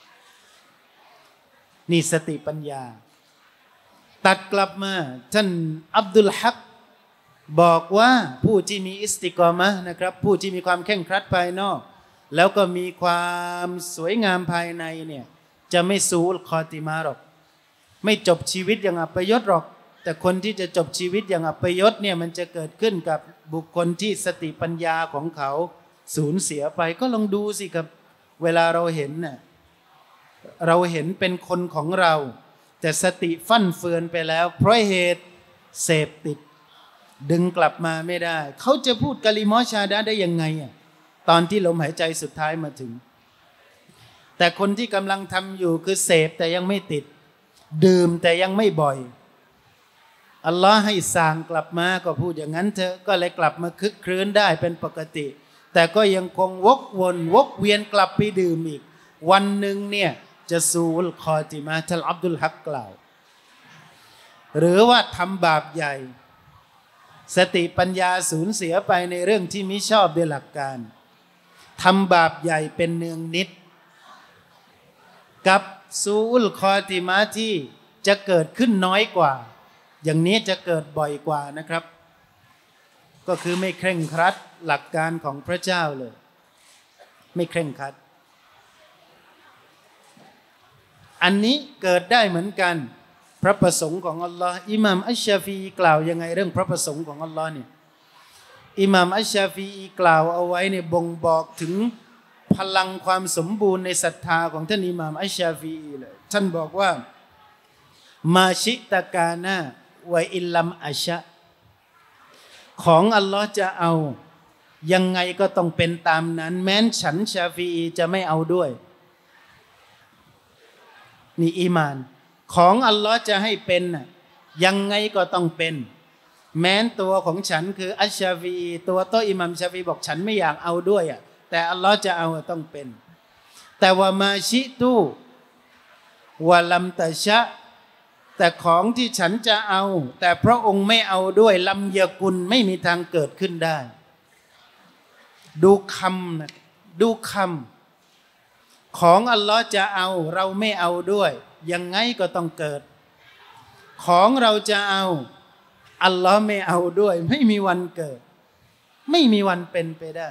นี่สติปัญญาตัดกลับมาท่านอับดุลฮักบอกว่าผู้ที่มีอิสติกอมะห์นะครับผู้ที่มีความเคร่งครัดภายนอกแล้วก็มีความสวยงามภายในเนี่ยจะไม่ซูลคอติมาหรอกไม่จบชีวิตอย่างอัปยศหรอกแต่คนที่จะจบชีวิตอย่างอัปยศเนี่ยมันจะเกิดขึ้นกับบุคคลที่สติปัญญาของเขาสูญเสียไปก็ลองดูสิครับเวลาเราเห็นน่ะเราเห็นเป็นคนของเราแต่สติฟั่นเฟือนไปแล้วเพราะเหตุเสพติดดึงกลับมาไม่ได้เขาจะพูดกะลิมอชาดะห์ได้ยังไงอ่ะตอนที่ลมหายใจสุดท้ายมาถึงแต่คนที่กำลังทำอยู่คือเสพแต่ยังไม่ติดดื่มแต่ยังไม่บ่อยอัลลอฮ์ให้สร้างกลับมาก็พูดอย่างนั้นเถอะก็เลยกลับมาคึกครื้นได้เป็นปกติแต่ก็ยังคงวกวนวกเวียนกลับไปดื่มอีกวันหนึ่งเนี่ยจะซูลคอติมาท่านอับดุลฮักกล่าวหรือว่าทำบาปใหญ่สติปัญญาสูญเสียไปในเรื่องที่มิชอบด้วยหลักการทำบาปใหญ่เป็นเนืองนิดกับซูลคอติมาที่จะเกิดขึ้นน้อยกว่าอย่างนี้จะเกิดบ่อยกว่านะครับก็คือไม่เคร่งครัดหลักการของพระเจ้าเลยไม่เคร่งครัดอันนี้เกิดได้เหมือนกันพระประสงค์ของอัลลอฮ์อิหม่ามอัชชาฟีอีกล่าวยังไงเรื่องพระประสงค์ของอัลลอฮ์เนี่ยอิหม่ามอัชชาฟีอีกล่าวเอาไว้เนี่ยบ่งบอกถึงพลังความสมบูรณ์ในศรัทธาของท่านอิหม่ามอัชชาฟีอีเลยท่านบอกว่ามาชิตะกานะวะอิลลัมอัชะของอัลลอฮ์จะเอายังไงก็ต้องเป็นตามนั้นแม้นฉันชาฟีอีจะไม่เอาด้วยนี่อีมานของอัลลอฮ์จะให้เป็นน่ะยังไงก็ต้องเป็นแม้นตัวของฉันคืออัชชาฟีอีตัวโตอิหมัมชาฟีบอกฉันไม่อยากเอาด้วยอ่ะแต่อัลลอฮ์จะเอาต้องเป็นแต่ว่ามาชิตุวะลัมตะชะแต่ของที่ฉันจะเอาแต่พระองค์ไม่เอาด้วยลัมยะกุลไม่มีทางเกิดขึ้นได้ดูคำนะดูคำของอัลลอฮ์จะเอาเราไม่เอาด้วยยังไงก็ต้องเกิดของเราจะเอาอัลลอฮ์ไม่เอาด้วยไม่มีวันเกิดไม่มีวันเป็นไปได้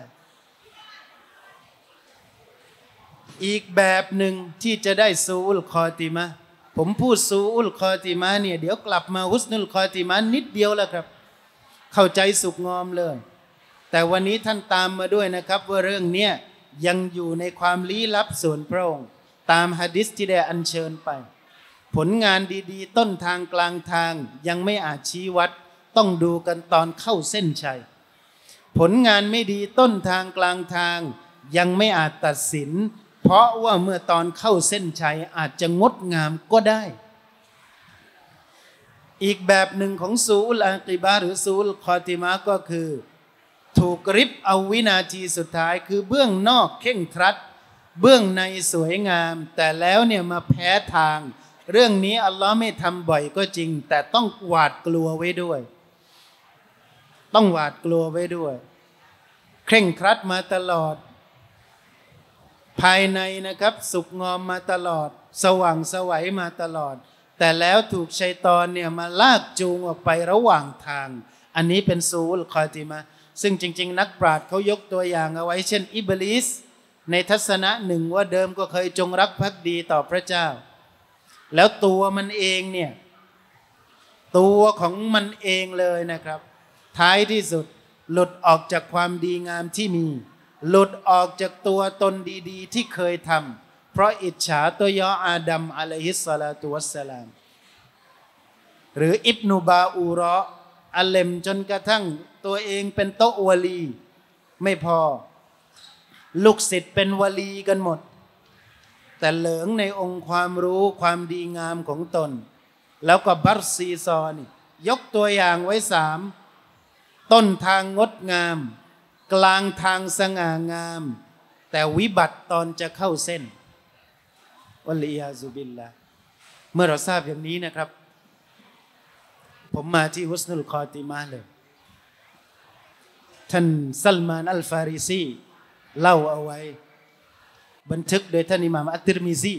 อีกแบบหนึ่งที่จะได้ซูอุลคอติมะผมพูดซูอุลคอติมะเนี่ยเดี๋ยวกลับมาฮุสนุลคอติมะนิดเดียวแล้วครับเข้าใจสุกงอมเลยแต่วันนี้ท่านตามมาด้วยนะครับว่าเรื่องนี้ยังอยู่ในความลี้ลับส่วนพระองค์ตามหะดีษที่ได้อัญเชิญไปผลงานดีๆต้นทางกลางทางยังไม่อาจชี้วัดต้องดูกันตอนเข้าเส้นชัยผลงานไม่ดีต้นทางกลางทางยังไม่อาจตัดสินเพราะว่าเมื่อตอนเข้าเส้นชัยอาจจะงดงามก็ได้อีกแบบหนึ่งของซูอุลอากิบะห์หรือซูอุลคอติมะก็คือถูกริบเอาวินาทีสุดท้ายคือเบื้องนอกเข่งครัดเบื้องในสวยงามแต่แล้วเนี่ยมาแพ้ทางเรื่องนี้อัลลอฮ์ไม่ทำบ่อยก็จริงแต่ต้องหวาดกลัวไว้ด้วยต้องหวาดกลัวไว้ด้วยเคร่งครัดมาตลอดภายในนะครับสุกงอมมาตลอดสว่างไสวมาตลอดแต่แล้วถูกชัยฏอนเนี่ยมาลากจูงออกไประหว่างทางอันนี้เป็นซูอุลคอติมะห์ซึ่งจริงๆนักปราชญ์เขายกตัวอย่างเอาไว้เช่นอิบลิสในทัศนะหนึ่งว่าเดิมก็เคยจงรักภักดีต่อพระเจ้าแล้วตัวมันเองเนี่ยตัวของมันเองเลยนะครับท้ายที่สุดหลุดออกจากความดีงามที่มีหลุดออกจากตัวตนดีๆที่เคยทำเพราะอิจฉาตัวยออาดัมอะลัยฮิสสลาตุวัสสลามหรืออิบนุบาอูรออัลเลมจนกระทั่งตัวเองเป็นโตวลีไม่พอลูกศิษย์เป็นวลีกันหมดแต่เหลิงในองค์ความรู้ความดีงามของตนแล้วก็บัรซีซอนี่ยกตัวอย่างไว้สามต้นทางงดงามกลางทางสง่างามแต่วิบัติตอนจะเข้าเส้นวัลอียาซุบิลละเมื่อเราทราบอย่างนี้นะครับผมมาที่ฮุสนุลคอติมาเลยท่านซัลมานอัลฟาริซีเล่าเอาไว้บันทึกโดยท่านอิหม่ามอัตติรมิซี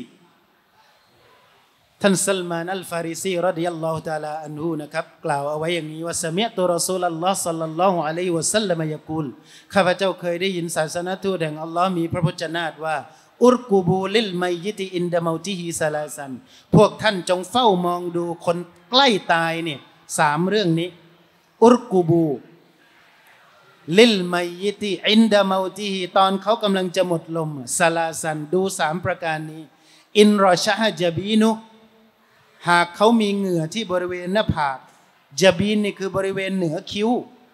ท่านซัลมานอัลฟาริซีรอฎิยัลลอฮุตะอาลาอันฮุนะครับกล่าวเอาไว้อย่างนี้ว่าสะมิอตุรอซูลัลลอฮ์ศ็อลลัลลอฮุอะลัยฮิวะซัลลัมยะกูลข้าพเจ้าเคยได้ยินศาสนทูตแห่งอัลลอฮ์มีพระพจนาตว่าอุรกุบูลิลมัยยิติอินดะเมาติฮิซะลาซันพวกท่านจงเฝ้ามองดูคนใกล้ตายเนี่ยสามเรื่องนี้อุรกุบูลิลมัยยิติอินดะเมาติฮิตอนเขากำลังจะหมดลมซะลาซันดูสามประการนี้อินรอชะฮะจบีนุหากเขามีเหงื่อที่บริเวณหน้าผากจบีนนี่คือบริเวณเหนือคิ้ว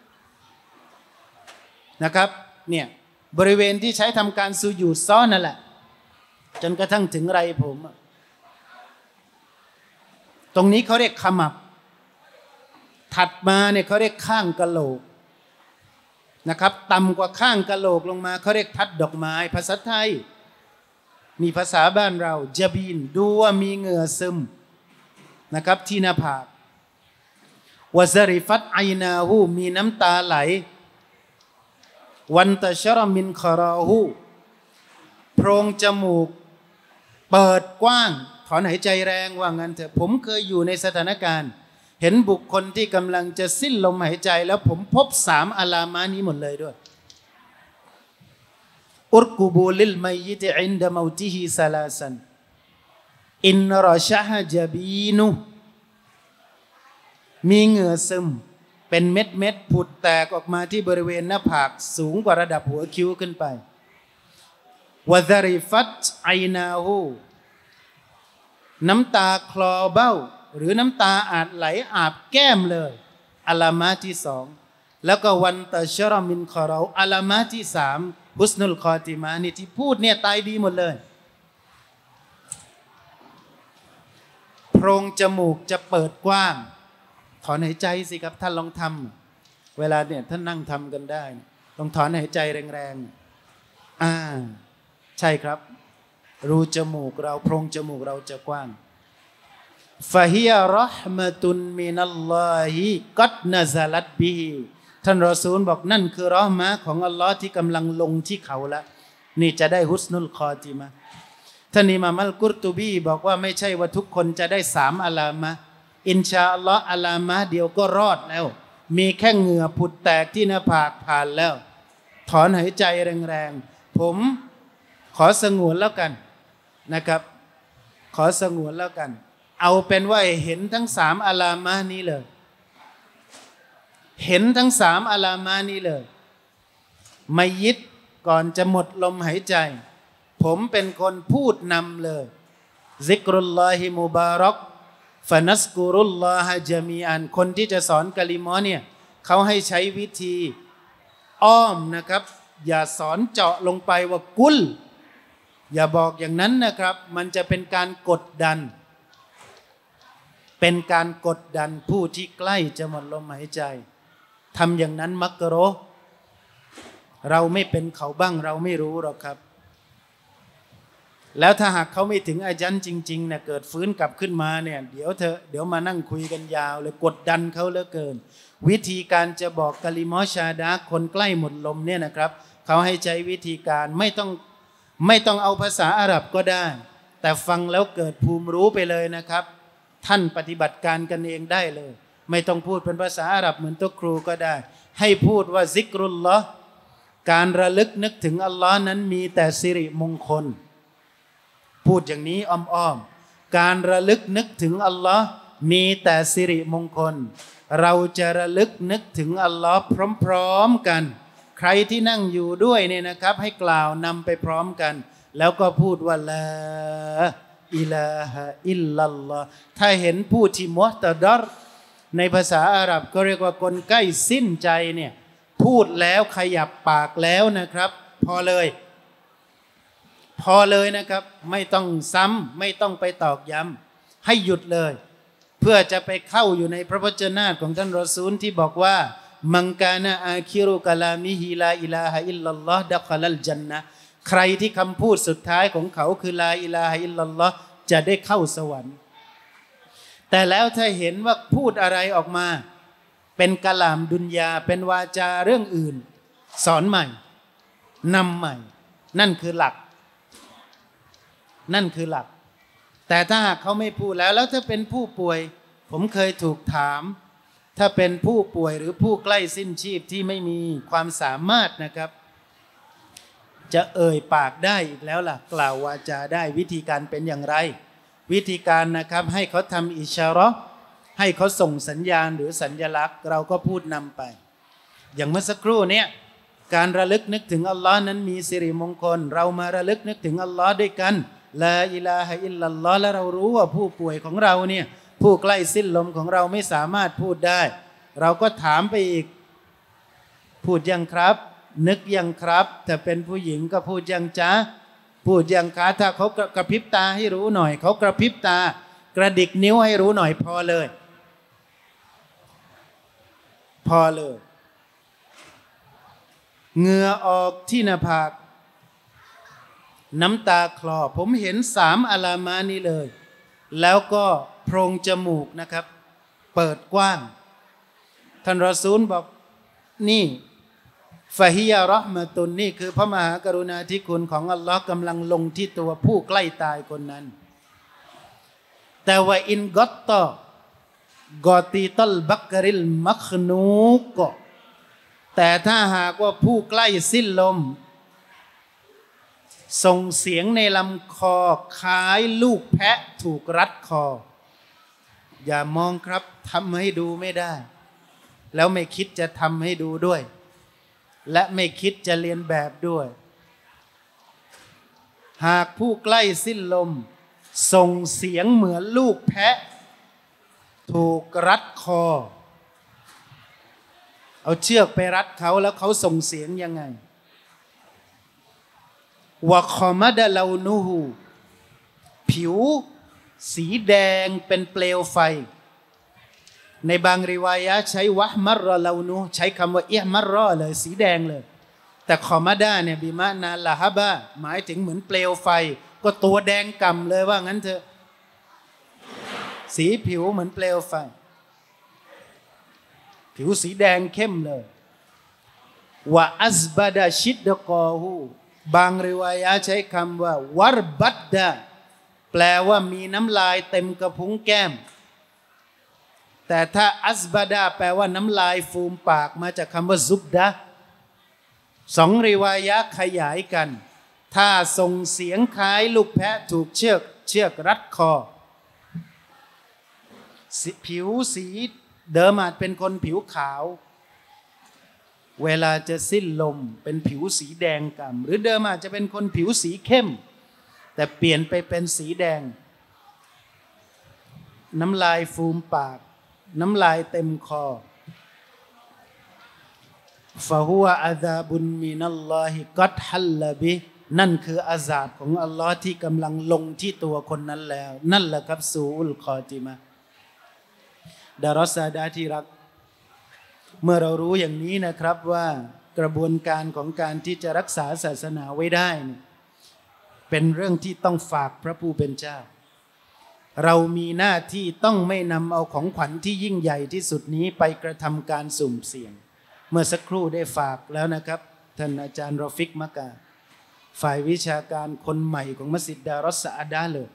นะครับเนี่ยบริเวณที่ใช้ทำการสุญูดซ้อนนั่นแหละจนกระทั่งถึงไรผมตรงนี้เขาเรียกขมับถัดมาเนี่ยเขาเรียกข้างกะโหลกนะครับต่ำกว่าข้างกะโหลกลงมาเขาเรียกทัดดอกไม้ภาษาไทยมีภาษาบ้านเราจบีนดูว่ามีเหงื่อซึมนะครับที่หน้าผากวะซะริฟัตไอนาหูมีน้ำตาไหลวันตะชรมินคาราหูโพรงจมูกเปิดกว้างถอนหายใจแรงว่างั้นเถอะผมเคยอยู่ในสถานการณ์เห็นบุคคลที่กำลังจะสิ้นลมหายใจแล้วผมพบสามอาลามานี้หมดเลยด้วยอุรกุบูลิลมัยยิตอินดะเมาติฮิซะลาซันอินรอชะฮะจบีนุมีเหงื่อซึมเป็นเม็ดเม็ดผุดแตกออกมาที่บริเวณหน้าผากสูงกว่าระดับหัวคิ้วขึ้นไปวะซะริฟัตไอนาหูน้ำตาคลอเบ้าหรือน้ำตาอาจไหลอาบแก้มเลยอาลามาที่สองแล้วก็วันตะชรมินคอเราอาลามาที่สามฮุสนุลคอติมานี่ที่พูดเนี่ยตายดีหมดเลยโพรงจมูกจะเปิดกว้างถอนหายใจสิครับท่านลองทำเวลาเนี่ยท่านนั่งทำกันได้ลองถอนหายใจแรงๆอ่าใช่ครับรูจมูกเราโพรงจมูกเราจะกว้างฟะฮิยะเราะห์มะตุนมินัลลอฮิกัดนะซะลัตบิฮิท่านรอซูลบอกนั่นคือเราะห์มะห์ของอัลลอฮ์ที่กำลังลงที่เขาละนี่จะได้ฮุสนุลคอติมะห์ท่านอิหม่ามอัลกุรตุบีบอกว่าไม่ใช่ว่าทุกคนจะได้สามอาลามะห์อินชาอัลลอฮ์อาลามะห์เดียวก็รอดแล้วมีแค่เหงื่อผุดแตกที่หน้าผากผ่านแล้วถอนหายใจแรงๆผมขอสงวนแล้วกันนะครับขอสงวนแล้วกันเอาเป็นว่าเห็นทั้งสามอาลามะห์นี้เลยเห็นทั้งสามอาลามะห์นี้เลยมัยยิตก่อนจะหมดลมหายใจผมเป็นคนพูดนำเลยซิกรุลลอฮิมุบารักฟะนัสกุรุลลอฮะญะมีอันคนที่จะสอนกะลิมอเนี่ยเขาให้ใช้วิธีอ้อมนะครับอย่าสอนเจาะลงไปว่ากุลอย่าบอกอย่างนั้นนะครับมันจะเป็นการกดดันเป็นการกดดันผู้ที่ใกล้จะหมดลมหายใจทำอย่างนั้นมักรุฮ์เราไม่เป็นเขาบ้างเราไม่รู้หรอกครับแล้วถ้าหากเขาไม่ถึงอาจันจริงๆเนี่ยเกิดฟื้นกลับขึ้นมาเนี่ยเดี๋ยวเธอเดี๋ยวมานั่งคุยกันยาวเลยกดดันเขาเหลือเกินวิธีการจะบอกกะลิมอชาดะคนใกล้หมดลมเนี่ยนะครับเขาให้ใช้วิธีการไม่ต้องไม่ต้องเอาภาษาอาหรับก็ได้แต่ฟังแล้วเกิดภูมิรู้ไปเลยนะครับท่านปฏิบัติการกันเองได้เลยไม่ต้องพูดเป็นภาษาอาหรับเหมือนตัวครูก็ได้ให้พูดว่าซิกรุลลอฮ์การระลึกนึกถึงอัลลอฮ์นั้นมีแต่สิริมงคลพูดอย่างนี้อ้อมๆการระลึกนึกถึงอัลลอฮ์มีแต่สิริมงคลเราจะระลึกนึกถึงอัลลอฮ์พร้อมๆกันใใครที่นั่งอยู่ด้วยเนี่ยนะครับให้กล่าวนำไปพร้อมกันแล้วก็พูดว่าลาอิลาฮะอิลลัลลอฮ์ถ้าเห็นผู้ที่มุอ์ตะดอรในภาษาอาหรับก็เรียกว่าคนใกล้สิ้นใจเนี่ยพูดแล้วขยับปากแล้วนะครับพอเลยพอเลยนะครับไม่ต้องซ้ำไม่ต้องไปตอกย้ำให้หยุดเลยเพื่อจะไปเข้าอยู่ในพระวจนะของท่านรอซูลที่บอกว่ามังกานะอาคิรุกะลามิฮิลาอิลาฮะอิลลัลลอฮ์ดัคลัลญันนะห์ใครที่คำพูดสุดท้ายของเขาคือลาอิลาฮะอิลลัลลอฮ์จะได้เข้าสวรรค์แต่แล้วถ้าเห็นว่าพูดอะไรออกมาเป็นกะลามดุนยาเป็นวาจาเรื่องอื่นสอนใหม่นำใหม่นั่นคือหลักนั่นคือหลักแต่ถ้าหากเขาไม่พูดแล้วแล้วถ้าเป็นผู้ป่วยผมเคยถูกถามถ้าเป็นผู้ป่วยหรือผู้ใกล้สิ้นชีพที่ไม่มีความสามารถนะครับจะเอ่ยปากได้อีกแล้วล่ะกล่าววาจาได้วิธีการเป็นอย่างไรวิธีการนะครับให้เขาทำอิชาเราะห์ให้เขาส่งสัญญาณหรือสัญลักษณ์เราก็พูดนำไปอย่างเมื่อสักครู่เนี้ยการระลึกนึกถึงอัลลอฮ์นั้นมีสิริมงคลเรามาระลึกนึกถึงอัลลอฮ์ด้วยกันลาอิลาฮะอิลลัลลอฮ์และเรารู้ว่าผู้ป่วยของเราเนี่ยผู้ใกล้สิ้นลมของเราไม่สามารถพูดได้เราก็ถามไปอีกพูดยังครับนึกยังครับแต่เป็นผู้หญิงก็พูดยังจ้าพูดยังคะถ้าเขากระพริบตาให้รู้หน่อยเขากระพริบตากระดิกนิ้วให้รู้หน่อยพอเลยพอเลยเหงื่อออกที่หน้าผากน้ำตาคลอผมเห็นสามอาลามานี้เลยแล้วก็โพรงจมูกนะครับเปิดกว้างท่านรอซูลบอกนี่ฟะฮิยะเราะห์มะตุนนี่คือพระมหากรุณาธิคุณของอัลลอฮ์กำลังลงที่ตัวผู้ใกล้ตายคนนั้นแต่ว่าอินกัตตะกอตีตัลบักริลมัคนูกแต่ถ้าหากว่าผู้ใกล้สิ้นลมส่งเสียงในลำคอคล้ายลูกแพะถูกรัดคออย่ามองครับทำให้ดูไม่ได้แล้วไม่คิดจะทำให้ดูด้วยและไม่คิดจะเรียนแบบด้วยหากผู้ใกล้สิ้นลมส่งเสียงเหมือนลูกแพะถูกรัดคอเอาเชือกไปรัดเขาแล้วเขาส่งเสียงยังไงวะคอมะดะลานูฮูผิวสีแดงเป็นเปลวไฟในบางริวายะใช้วะมัรรอลานูใช้คำว่าเอะมัรรอเลยสีแดงเลยแต่คอมะดะเนี่ยบิมะนาละฮะบะหมายถึงเหมือนเปลวไฟก็ตัวแดงก่ำเลยว่างั้นเถอะสีผิวเหมือนเปลวไฟผิวสีแดงเข้มเลยวะอัซบะดะชิดดะกอฮูบางริวายะใช้คำว่าวารบัดดะแปลว่ามีน้ำลายเต็มกระพุ้งแก้มแต่ถ้าอัซบะดะแปลว่าน้ำลายฟูมปากมาจากคำว่าซุบดะสองริวายะขยายกันถ้าส่งเสียงคล้ายลูกแพะถูกเชือกเชือกรัดคอผิวสีเดิมอาจเป็นคนผิวขาวเวลาจะสิ้นลมเป็นผิวสีแดงก่ำหรือเดิมอาจจะเป็นคนผิวสีเข้มแต่เปลี่ยนไปเป็นสีแดงน้ำลายฟูมปากน้ำลายเต็มคอฟะฮุวะอะซาบุนมินัลลอฮิกัดฮัลลบินั่นคืออาซาบของอัลลอฮ์ที่กำลังลงที่ตัวคนนั้นแล้วนั่นแหละครับซูอุลคอติมะดารอซาดาที่รักเมื่อเรารู้อย่างนี้นะครับว่ากระบวนการของการที่จะรักษาศาสนาไว้ได้เป็นเรื่องที่ต้องฝากพระผู้เป็นเจ้าเรามีหน้าที่ต้องไม่นำเอาของขวัญที่ยิ่งใหญ่ที่สุดนี้ไปกระทำการสุ่มเสี่ยงเมื่อสักครู่ได้ฝากแล้วนะครับท่านอาจารย์รอฟิกมะกาฝ่ายวิชาการคนใหม่ของมัสยิดดารอสซะอาดะห์เลย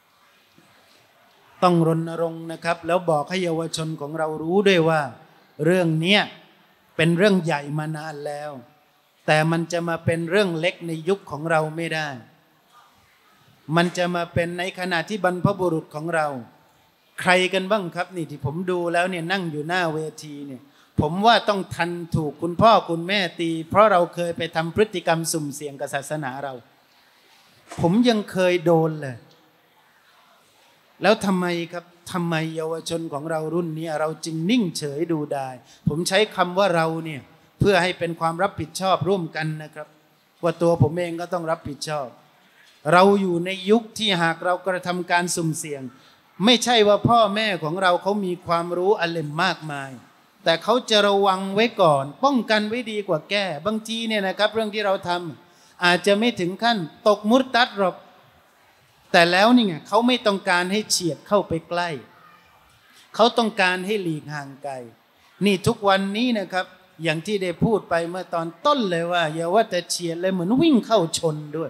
ต้องรณรงค์นะครับแล้วบอกให้เยาวชนของเรารู้ด้วยว่าเรื่องนี้เป็นเรื่องใหญ่มานานแล้วแต่มันจะมาเป็นเรื่องเล็กในยุคของเราไม่ได้มันจะมาเป็นในขณะที่บรรพบุรุษของเราใครกันบ้างครับนี่ที่ผมดูแล้วเนี่ยนั่งอยู่หน้าเวทีเนี่ยผมว่าต้องทันถูกคุณพ่อคุณแม่ตีเพราะเราเคยไปทำพฤติกรรมสุ่มเสี่ยงกับศาสนาเราผมยังเคยโดนเลยแล้วทำไมครับทำไมเยาวชนของเรารุ่นนี้เราจึงนิ่งเฉยดูได้ผมใช้คำว่าเราเนี่ยเพื่อให้เป็นความรับผิดชอบร่วมกันนะครับว่าตัวผมเองก็ต้องรับผิดชอบเราอยู่ในยุคที่หากเรากระทำการสุ่มเสี่ยงไม่ใช่ว่าพ่อแม่ของเราเขามีความรู้อันเล่มมากมายแต่เขาจะระวังไว้ก่อนป้องกันไว้ดีกว่าแก้บางทีเนี่ยนะครับเรื่องที่เราทำอาจจะไม่ถึงขั้นตกมุรตัดหรอกแต่แล้วนี่ไงเขาไม่ต้องการให้เฉียดเข้าไปใกล้เขาต้องการให้หลีกห่างไกลนี่ทุกวันนี้นะครับอย่างที่ได้พูดไปเมื่อตอนต้นเลยว่าอย่าว่าแต่เฉียดเลยเหมือนวิ่งเข้าชนด้วย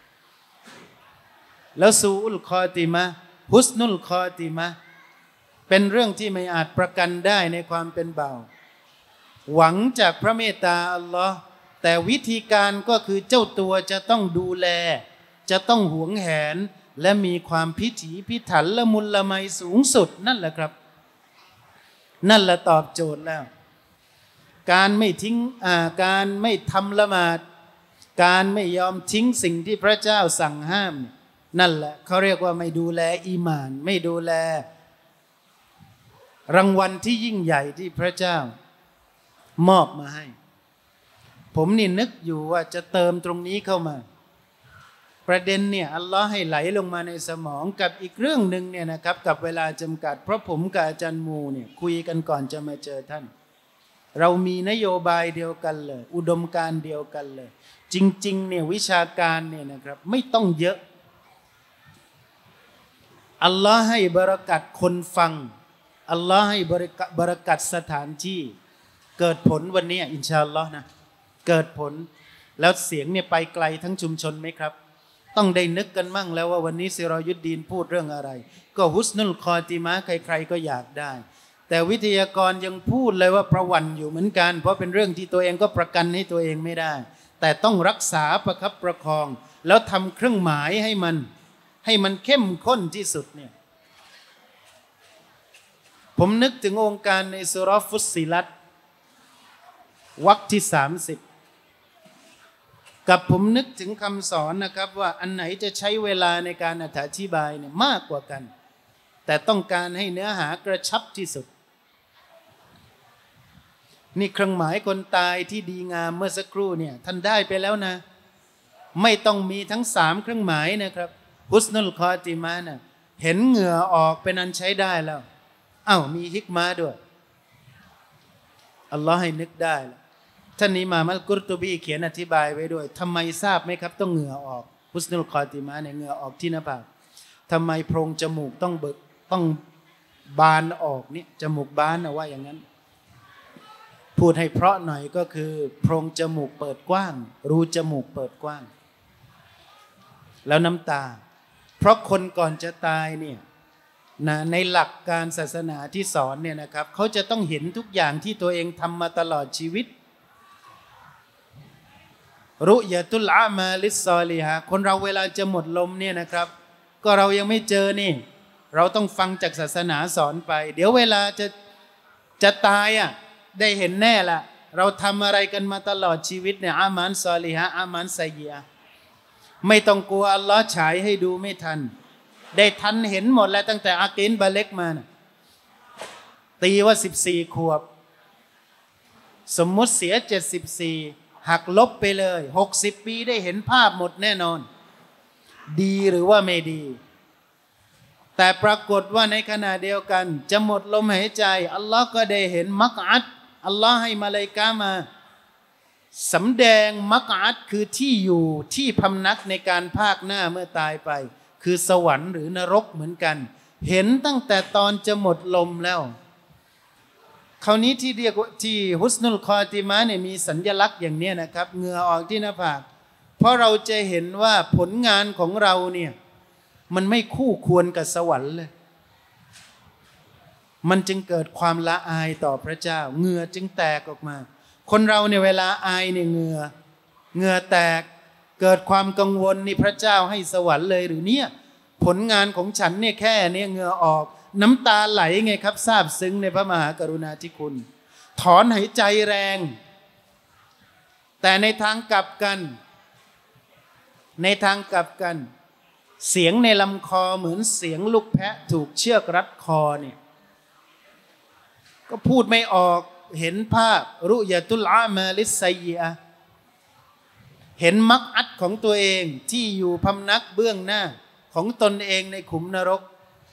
แล้วซูอุลคอติมะฮุสนุลคอติมะเป็นเรื่องที่ไม่อาจประกันได้ในความเป็นเบาหวังจากพระเมตตาอัลลอฮ์แต่วิธีการก็คือเจ้าตัวจะต้องดูแลจะต้องหวงแหนและมีความพิถีพิถันละมุนละไมสูงสุดนั่นแหละครับนั่นแหละตอบโจทย์แล้วการไม่ทิ้งอ่าการไม่ทำละหมาดการไม่ยอมทิ้งสิ่งที่พระเจ้าสั่งห้ามนั่นแหละเขาเรียกว่าไม่ดูแลอีหม่านไม่ดูแลรางวัลที่ยิ่งใหญ่ที่พระเจ้ามอบมาให้ผมนี่นึกอยู่ว่าจะเติมตรงนี้เข้ามาประเด็นเนี่ยอัลลอฮ์ให้ไหลลงมาในสมองกับอีกเรื่องหนึ่งเนี่ยนะครับกับเวลาจำกัดเพราะผมกับอาจารย์มูเนี่ยคุยกันก่อนจะมาเจอท่านเรามีนโยบายเดียวกันเลยอุดมการณ์เดียวกันเลยจริงๆเนี่ยวิชาการเนี่ยนะครับไม่ต้องเยอะอัลลอฮ์ให้บารกัตคนฟังอัลลอฮ์ให้บารกัตบารกัตสถานที่เกิดผลวันนี้อินชาอัลลอฮ์นะเกิดผลแล้วเสียงเนี่ยไปไกลทั้งชุมชนไหมครับต้องได้นึกกันมั่งแล้วว่าวันนี้ซิรอยุดดีนพูดเรื่องอะไรก็ฮุสนุลคอติมะใครๆก็อยากได้แต่วิทยากรยังพูดเลยว่าประวันอยู่เหมือนกันเพราะเป็นเรื่องที่ตัวเองก็ประกันให้ตัวเองไม่ได้แต่ต้องรักษาประคับประคองแล้วทำเครื่องหมายให้มันให้มันเข้มข้นที่สุดเนี่ยผมนึกถึงองค์การในซูเราะห์ฟุสซิลัตวรรคที่สามสิบกับผมนึกถึงคำสอนนะครับว่าอันไหนจะใช้เวลาในการอธิบายเนี่ยมากกว่ากันแต่ต้องการให้เนื้อหากระชับที่สุดนี่เครื่องหมายคนตายที่ดีงามเมื่อสักครู่เนี่ยท่านได้ไปแล้วนะไม่ต้องมีทั้งสามเครื่องหมายนะครับฮุสนุลคอติมะนะเห็นเหงื่อออกเป็นอันใช้ได้แล้วอ้าวมีฮิกมาด้วยอัลลอฮ์ให้นึกได้ท่านอิหม่ามอัลกุรตุบีเขียนอธิบายไว้ด้วยทำไมทราบไหมครับต้องเหงื่อออกฮุสนุลคอติมะเนี่ยเหงื่อออกที่หน้าผากทำไมโพรงจมูกต้องเบิกต้องบานออกนี่จมูกบานนะว่าอย่างนั้นพูดให้เพราะหน่อยก็คือโพรงจมูกเปิดกว้างรูจมูกเปิดกว้างแล้วน้ำตาเพราะคนก่อนจะตายเนี่ยนะในหลักการศาสนาที่สอนเนี่ยนะครับเขาจะต้องเห็นทุกอย่างที่ตัวเองทำมาตลอดชีวิตรุยะตุลอามาลิซอลิฮะคนเราเวลาจะหมดลมเนี่ยนะครับก็เรายังไม่เจอนี่เราต้องฟังจากศาสนาสอนไปเดี๋ยวเวลาจะจะตายอ่ะได้เห็นแน่ละเราทำอะไรกันมาตลอดชีวิตเนี่ยอามันซอลิฮะอามันไซยีอะไม่ต้องกลัวอัลลอฮ์ฉายให้ดูไม่ทันได้ทันเห็นหมดแล้วตั้งแต่อากีนบาเล็กมานะตีว่าสิบสี่ขวบสมมุติเสียเจ็ดสิบสี่หักลบไปเลยหกสิบปีได้เห็นภาพหมดแน่นอนดีหรือว่าไม่ดีแต่ปรากฏว่าในขณะเดียวกันจะหมดลมหายใจอัลลอฮ์ก็ได้เห็นมักอัดอัลลอฮ์ให้มาลาอิกะฮ์มาสำแดงมักอัดคือที่อยู่ที่พำนักในการภาคหน้าเมื่อตายไปคือสวรรค์หรือนรกเหมือนกันเห็นตั้งแต่ตอนจะหมดลมแล้วคราวนี้ที่เรียกว่าที่ฮุสนุลคอติมะเนี่ยมีสัญลักษณ์อย่างนี้นะครับเหงื่อออกที่หน้าผากเพราะเราจะเห็นว่าผลงานของเราเนี่ยมันไม่คู่ควรกับสวรรค์เลยมันจึงเกิดความละอายต่อพระเจ้าเหงื่อจึงแตกออกมาคนเราเนี่ยเวลาอายเนี่ยเหงื่อเหงื่อแตกเกิดความกังวลนี่พระเจ้าให้สวรรค์เลยหรือเนี่ยผลงานของฉันเนี่ยแค่เนี่ยเหงื่อออกน้ำตาไหลไงครับซาบซึ้งในพระมหากรุณาธิคุณถอนหายใจแรงแต่ในทางกลับกันในทางกลับกันเสียงในลำคอเหมือนเสียงลูกแพะถูกเชือกรัดคอเนี่ยก็พูดไม่ออกเห็นภาพรุยะตุลอามาลิสไซยะเห็นมักอัดของตัวเองที่อยู่พำนักเบื้องหน้าของตนเองในขุมนรก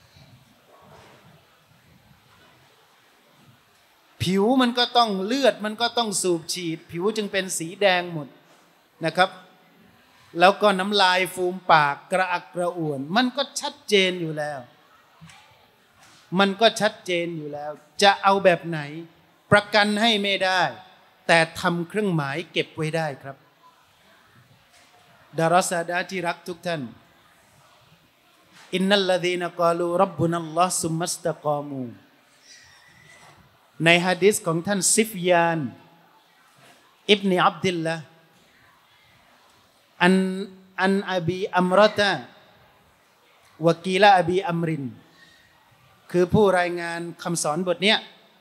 ผิวมันก็ต้องเลือดมันก็ต้องสูบฉีดผิวจึงเป็นสีแดงหมดนะครับแล้วก็น้ำลายฟูมปากกระอักกระอ่วนมันก็ชัดเจนอยู่แล้วมันก็ชัดเจนอยู่แล้วจะเอาแบบไหนประกันให้ไม่ได้แต่ทำเครื่องหมายเก็บไว้ได้ครับดารสาดาที่รักทุกท่านอินนัลลซีนกาลูรับบุนัลลอฮ์ซุมมัสตะกามูในหะดีษของท่านซิฟยานอิบนุอับดิลละอันอันอบีอัมรตะวะกีลาอบีอัมรินคือผู้รายงานคำสอนบทนี้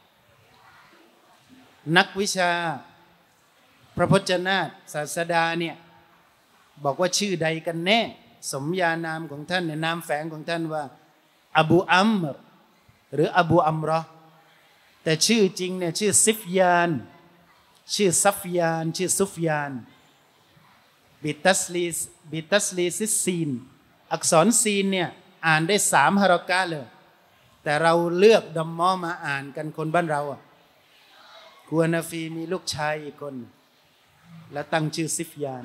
นักวิชาพระพจนาถศาสดาเนี่ยบอกว่าชื่อใดกันแน่สมญานามของท่านเนี่ยนามแฝงของท่านว่าอบูอัมรหรืออบูอัมรอแต่ชื่อจริงเนี่ยชื่อซิฟยานชื่อซัฟยานชื่อซุฟยานบิตัสลีสบิตัสลีซิซีนอักษรซีนเนี่ยอ่านได้สามฮารอกะเลยแต่เราเลือกดอมมอมาอ่านกันคนบ้านเราอ่ะกัวนาฟีมีลูกชายอีกคนและตั้งชื่อซิฟยาน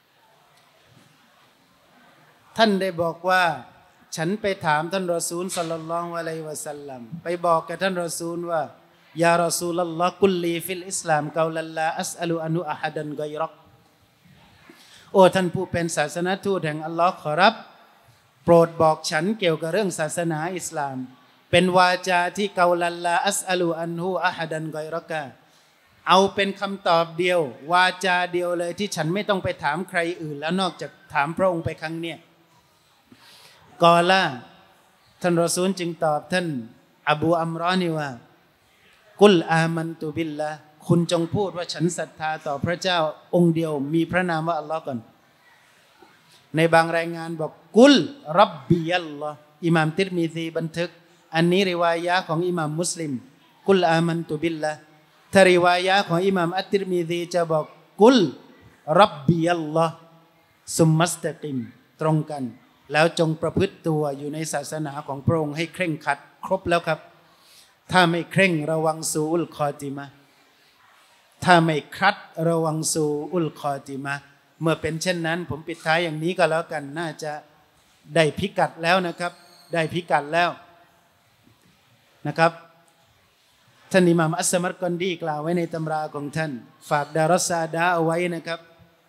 ท่านได้บอกว่าฉันไปถามท่านรอซูลศ็อลลัลลอฮุอะลัยฮิวะซัลลัมไปบอกกับท่านรอซูลว่ายารอซูลัลลอฮ์กุลลีฟิลอิสลามกอลัลลาอัสอะลุอันุอะฮัดันกอยรักโอ้ท่านผู้เป็นศาสนทูตแห่งอัลลอฮ์ขอรับโปรดบอกฉันเกี่ยวกับเรื่องศาสนาอิสลามเป็นวาจาที่กอลัลลาอัสอะลุอันฮุอะฮัดันกอยรักะเอาเป็นคำตอบเดียววาจาเดียวเลยที่ฉันไม่ต้องไปถามใครอื่นแล้วนอกจากถามพระองค์ไปครั้งเนี้ยกอล่าท่านรอซูลจึงตอบท่านอบูอัมรอนี่ว่ากุลอามันตุบิลละคุณจงพูดว่าฉันศรัทธาต่อพระเจ้าองค์เดียวมีพระนามว่าอัลลอฮ์ก่อนในบางรายงานบอกกุลรับบีอัลลอฮ์อิหม่ามติรมิซีบันทึกอันนี้ริวายะห์ของอิหม่ามมุสลิมกุลอามันตุบิลละถ้าริวายะห์ของอิหม่ามอัตติรมิซีจะบอกกุลรับบีอัลลอฮ์ซุมมัสตะกิมตรงกันแล้วจงประพฤติตัวอยู่ในศาสนาของพระองค์ให้เคร่งขัดครบแล้วครับถ้าไม่เคร่งระวังซูอุลคอติมะถ้าไม่คัดระวังซูอุลคอติมะเมื่อเป็นเช่นนั้นผมปิดท้ายอย่างนี้ก็แล้วกันน่าจะได้พิกัดแล้วนะครับได้พิกัดแล้วนะครับท่านอิหม่ามอัสมัรกอนดีกล่าวไว้ในตำราของท่านฝากดารสซาดาเอาไว้นะครับ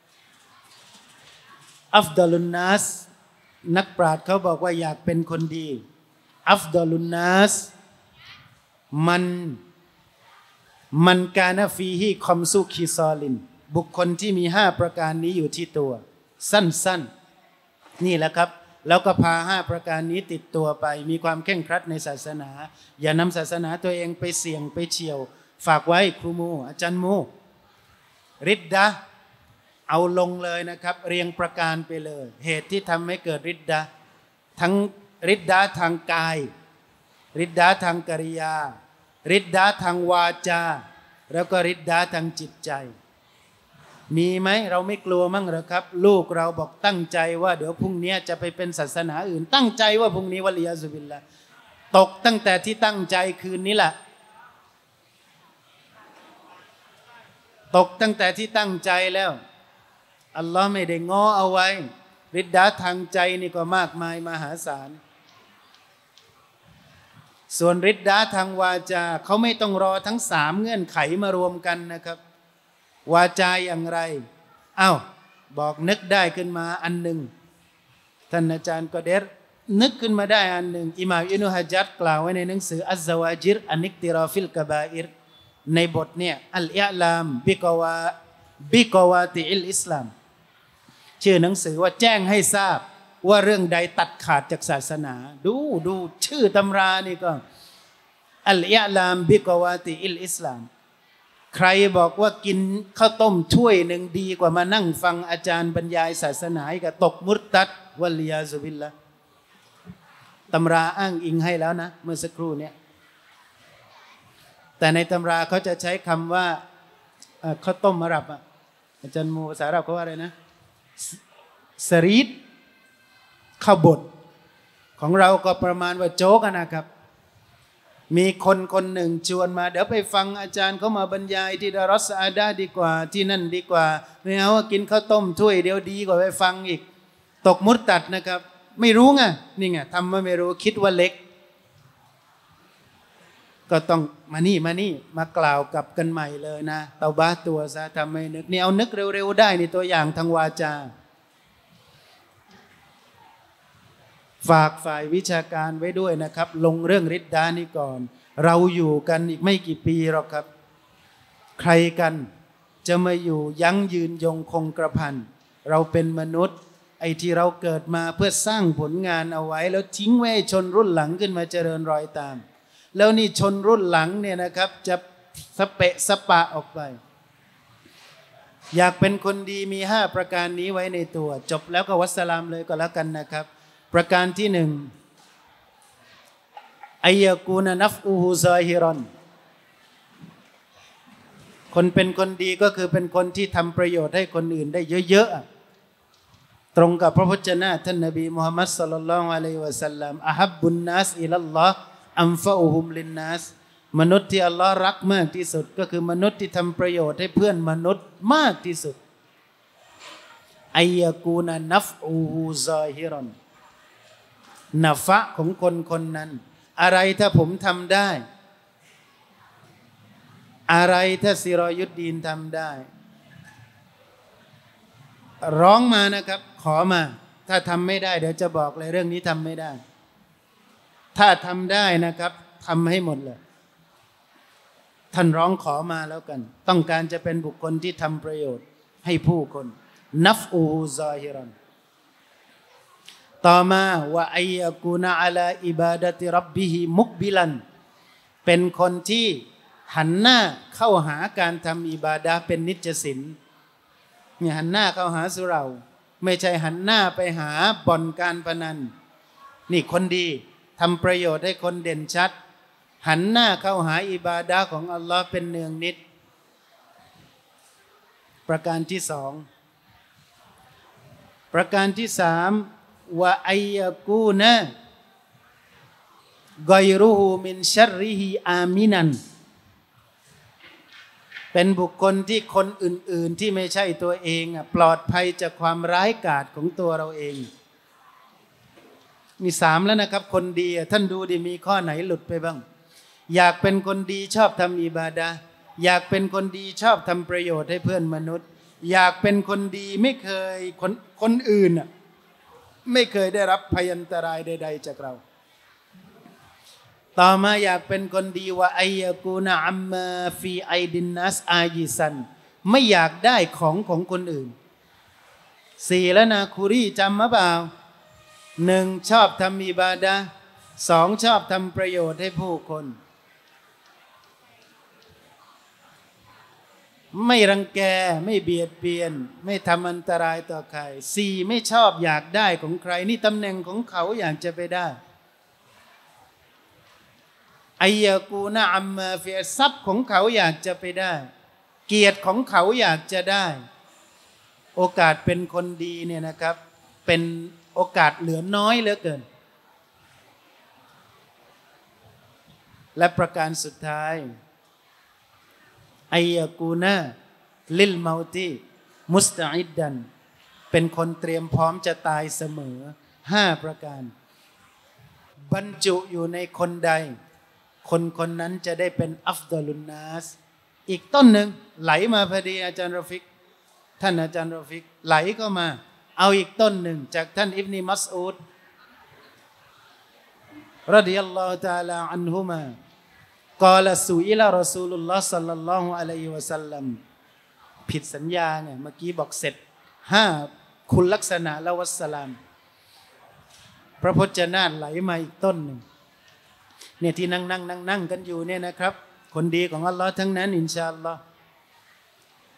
อัฟดอลุนนัสนักปราชญ์เขาบอกว่าอยากเป็นคนดีอัฟดอลุนนัสมันมันกานะฟีฮีคอมซุคิซอลินบุคคลที่มีห้าประการนี้อยู่ที่ตัวสั้นๆนี่แหละครับแล้วก็พาห้าประการนี้ติดตัวไปมีความเคร่งครัดในศาสนาอย่านำศาสนาตัวเองไปเสี่ยงไปเฉียวฝากไว้ครูมูอาจารย์มูริดดะเอาลงเลยนะครับเรียงประการไปเลยเหตุที่ทำให้เกิดริดดะทั้งริดดะทางกายริดดะทางกริยาริดดะทางวาจาแล้วก็ริดดะทางจิตใจมีไหมเราไม่กลัวมั่งหรอครับลูกเราบอกตั้งใจว่าเดี๋ยวพรุ่งนี้จะไปเป็นศาสนาอื่นตั้งใจว่าพรุ่งนี้วะลียาซุบิลละตกตั้งแต่ที่ตั้งใจคืนนี้แหละตกตั้งแต่ที่ตั้งใจแล้วอัลลอฮ์ไม่ได้ง้อเอาไว้ริดดะทางใจนี่ก็มากมายมหาศาลส่วนริดดะทางวาจาเขาไม่ต้องรอทั้งสามเงื่อนไขมารวมกันนะครับวาจาอย่างไรอ้าวบอกนึกได้ขึ้นมาอันหนึ่งท่านอาจารย์กอเดรนึกขึ้นมาได้อันหนึ่งอิหม่ามอิบนุฮะญัรกล่าวไว้ในหนังสืออัซซะวาจิรอันนิกติราฟิลกะบาอิรในบทเนี่ยอัลอิอลามบิกวาบิกวาติอิลอิสลามชื่อหนังสือว่าแจ้งให้ทราบว่าเรื่องใดตัดขาดจากศาสนาดูดูชื่อตำรานี่ก็อัลอิอลามบิกวาติอิลอิสลามใครบอกว่ากินข้าวต้มถ้วยหนึ่งดีกว่ามานั่งฟังอาจารย์บรรยายศาสนากับตกมุตตัดวะลียาซุบิลละตำราอ้างอิงให้แล้วนะเมื่อสักครู่เนี่ยแต่ในตำราเขาจะใช้คำว่าข้าวต้มอาหรับอะอาจารย์มูภาษาอาหรับเขาว่าอะไรนะสรีดข้าวบดของเราก็ประมาณว่าโจ๊กนะครับมีคนคนหนึ่งชวนมาเดี๋ยวไปฟังอาจารย์เขามาบรรยายที่ดารัสอาดาดีกว่าที่นั่นดีกว่าไม่เอาว่ากินข้าวต้มถ้วยเดียวดีกว่าไปฟังอีกตกมุตตัดนะครับไม่รู้ไงนี่ไงทำมาไม่รู้คิดว่าเล็กก็ต้องมานี่มานี่มากล่าวกับกันใหม่เลยนะเตาบ้าตัวซะทำไม่นึกนี่เอานึกเร็วๆได้ในตัวอย่างทางวาจาฝากฝ่ายวิชาการไว้ด้วยนะครับลงเรื่องริดดานี่ก่อนเราอยู่กันอีกไม่กี่ปีหรอกครับใครกันจะมาอยู่ยั้งยืนยงคงกระพันเราเป็นมนุษย์ไอ้ที่เราเกิดมาเพื่อสร้างผลงานเอาไว้แล้วทิ้งไว้ชนรุ่นหลังขึ้นมาเจริญรอยตามแล้วนี่ชนรุ่นหลังเนี่ยนะครับจะสเปะสปะออกไปอยากเป็นคนดีมีห้าประการนี้ไว้ในตัวจบแล้วก็วัสสลามเลยก็แล้วกันนะครับประการที่หนึ่งอัยกูนนัฟอูฮุซาฮิรอนคนเป็นคนดีก็คือเป็นคนที่ทำประโยชน์ให้คนอื่นได้เยอะๆตรงกับพระพุทธเจ้าท่านนบีมุฮัมมัดศ็อลลัลลอฮุอะลัยฮิวะซัลลัมอะฮับบุนนัสอิลัลลอฮ์อัมฟะอูฮุมลินนัสมนุษย์ที่อัลลอฮ์รักมากที่สุดก็คือมนุษย์ที่ทำประโยชน์ให้เพื่อนมนุษย์มากที่สุดอัยกูนนัฟอูฮุซาฮิรอนนัฟะของคนคนนั้นอะไรถ้าผมทำได้อะไรถ้าซิรอยุดดีนทำได้ร้องมานะครับขอมาถ้าทำไม่ได้เดี๋ยวจะบอกเลยเรื่องนี้ทำไม่ได้ถ้าทำได้นะครับทำให้หมดเลยท่านร้องขอมาแล้วกันต้องการจะเป็นบุคคลที่ทำประโยชน์ให้ผู้คนนัฟอูซาฮิรันต่อมาว่าอัยกูนอะลาอิบาดะติร็อบบิฮิมุกบิลันเป็นคนที่หันหน้าเข้าหาการทำอิบาดะห์เป็นนิจศีลเนี่ยหันหน้าเข้าหาสุเราไม่ใช่หันหน้าไปหาบ่อนการพนันนี่คนดีทำประโยชน์ให้คนเด่นชัดหันหน้าเข้าหาอิบาดะห์ของอัลลอฮ์เป็นเนืองนิดประการที่สองประการที่สามว่าอัยกูนะกอยรูฮูมินชัรริฮิอามินันเป็นบุคคลที่คนอื่นๆที่ไม่ใช่ตัวเองปลอดภัยจากความร้ายกาจของตัวเราเองมีสามแล้วนะครับคนดีท่านดูดิมีข้อไหนหลุดไปบ้างอยากเป็นคนดีชอบทำอิบาดะห์อยากเป็นคนดีชอบทำประโยชน์ให้เพื่อนมนุษย์อยากเป็นคนดีไม่เคยคนคนอื่นไม่เคยได้รับพยันตรายใดๆจากเราต่อมาอยากเป็นคนดีว่าอัยกูนะอัมมาฟีไอดินนัสอายิซันไม่อยากได้ของของคนอื่นสี่แล้วนะคุรีจำมาเปล่าหนึ่งชอบทำอิบาดะห์สองชอบทำประโยชน์ให้ผู้คนไม่รังแกไม่เบียดเบียนไม่ทำอันตรายต่อใครสี่ไม่ชอบอยากได้ของใครนี่ตำแหน่งของเขาอยากจะไปได้อัยกูนะอัมมาฟีทรัพย์ของเขาอยากจะไปได้เกียรติของเขาอยากจะได้โอกาสเป็นคนดีเนี่ยนะครับเป็นโอกาสเหลือน้อยเหลือเกินและประการสุดท้ายอัยกูนะลิลเมาตีมุสตะอิดดันเป็นคนเตรียมพร้อมจะตายเสมอห้าประการบรรจุอยู่ในคนใดคนคนนั้นจะได้เป็นอัฟดอลุนนัสอีกต้นหนึ่งไหลมาพอดีอาจารย์รอฟิกท่านอาจารย์รอฟิกไหลเข้ามาเอาอีกต้นหนึ่งจากท่านอิบนีมัสอูดรฎิยัลลอฮุตะอาลาอันฮุมากอลสุอิลารอซูลุลลอฮ์ซัลลัลลอฮุอะลัยฮิวะซัลลัมผิดสัญญาไงเมื่อกี้บอกเสร็จห้าคุณลักษณะละวัสสลามพระพจนาถไหลมาอีกต้นหนึ่งเนี่ยที่นั่งนั่งนั่งนั่งกันอยู่เนี่ยนะครับคนดีของอัลลอฮ์ทั้งนั้นอินชาอัลลอฮ์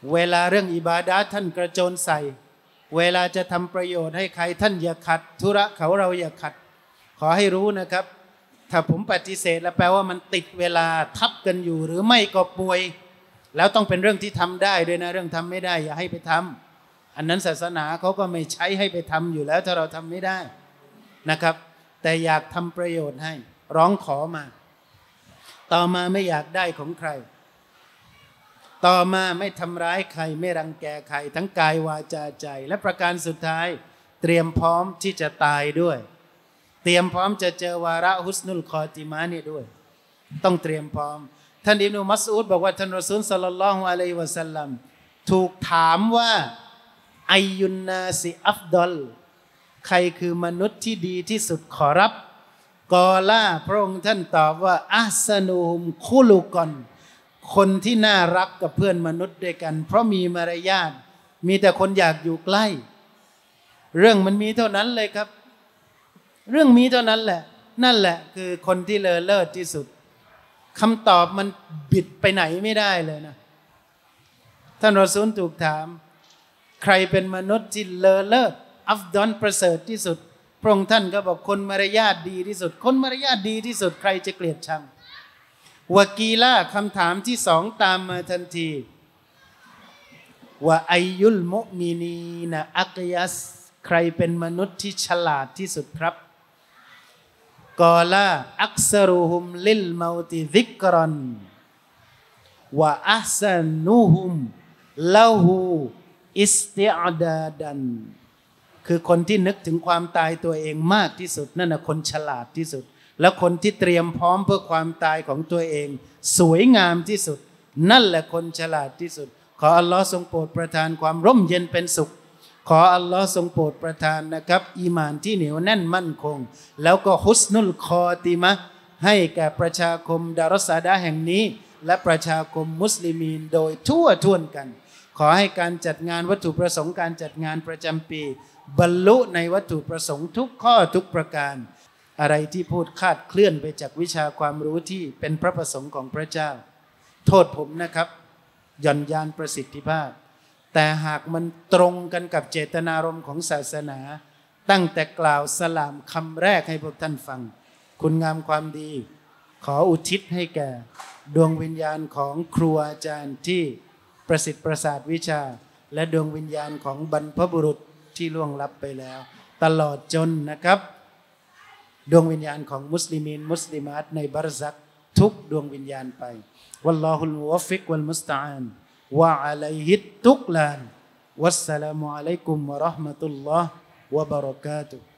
เวลาเรื่องอิบาดะห์ท่านกระโจนใส่เวลาจะทำประโยชน์ให้ใครท่านอย่าขัดธุระเขาเราอย่าขัดขอให้รู้นะครับถ้าผมปฏิเสธแล้วแปลว่ามันติดเวลาทับกันอยู่หรือไม่ก็ป่วยแล้วต้องเป็นเรื่องที่ทำได้ด้วยนะเรื่องทำไม่ได้อย่าให้ไปทำอันนั้นศาสนาเขาก็ไม่ใช้ให้ไปทำอยู่แล้วถ้าเราทำไม่ได้นะครับแต่อยากทำประโยชน์ให้ร้องขอมาต่อมาไม่อยากได้ของใครต่อมาไม่ทำร้ายใครไม่รังแกใครทั้งกายวาจาใจและประการสุดท้ายเตรียมพร้อมที่จะตายด้วยเตรียมพร้อมจะเจอวาระฮุสนุลคอติมานี่ด้วยต้องเตรียมพร้อมท่านอิบนุมัสอูดบอกว่าท่านรอซูลศ็อลลัลลอฮุอะลัยฮิวะซัลลัมถูกถามว่าอัยยุนนาซิอัฟดอลใครคือมนุษย์ที่ดีที่สุดขอรับกอลาพระองค์ท่านตอบว่าอัสนุฮุมคุลุกอนคนที่น่ารักกับเพื่อนมนุษย์ด้วยกันเพราะมีมารยาทมีแต่คนอยากอยู่ใกล้เรื่องมันมีเท่านั้นเลยครับเรื่องมีเท่านั้นแหละนั่นแหละคือคนที่เลอเลิศที่สุดคำตอบมันบิดไปไหนไม่ได้เลยนะท่านรอซูลถูกถามใครเป็นมนุษย์ที่เลอเลิศอัฟดอลประเสริฐที่สุดพระองค์ท่านก็บอกคนมารยาทดีที่สุดคนมารยาทดีที่สุดใครจะเกลียดชังวะกีล่าคำถามที่สองตามมาทันทีว่าอายุลมุมินีนะอักยัสใครเป็นมนุษย์ที่ฉลาดที่สุดครับกอลาอักษรุฮุมลิลเมาติซิกรันวะอัสนุฮุมละหูอิสติอดาดันคือคนที่นึกถึงความตายตัวเองมากที่สุดนั่นนะคนฉลาดที่สุดและคนที่เตรียมพร้อมเพื่อความตายของตัวเองสวยงามที่สุดนั่นแหละคนฉลาดที่สุดขออัลลอฮ์ทรงโปรดประทานความร่มเย็นเป็นสุขขออัลลอฮ์ทรงโปรดประทานนะครับอีหม่านที่เหนียวแน่นมั่นคงแล้วก็ฮุสนุลคอติมะให้แก่ประชาคมดารัสซาดะแห่งนี้และประชาคมมุสลิมีนโดยทั่วทั่วกันขอให้การจัดงานวัตถุประสงค์การจัดงานประจำปีบรรลุในวัตถุประสงค์ทุกข้อทุกประการอะไรที่พูดคาดเคลื่อนไปจากวิชาความรู้ที่เป็นพระประสงค์ของพระเจ้าโทษผมนะครับหย่อนยานประสิทธิภาพแต่หากมันตรงกันกับเจตนารมณ์ของศาสนาตั้งแต่กล่าวสลามคำแรกให้พวกท่านฟังคุณงามความดีขออุทิศให้แก่ดวงวิญญาณของครูอาจารย์ที่ประสิทธิ์ประสาทวิชาและดวงวิญญาณของบรรพบุรุษที่ล่วงลับไปแล้วตลอดจนนะครับดวงวิญญาณของมุสลิมีนมุสลิมาตในบารซักทุกดวงวิญญาณไปวัลลอฮุลมุวัฟฟิกวัลมุสตะอานวะอะลัยฮิตตุกลานวัสสลามุอะลัยกุมวะเราะห์มะตุลลอฮ์วะบะเราะกาตุฮ์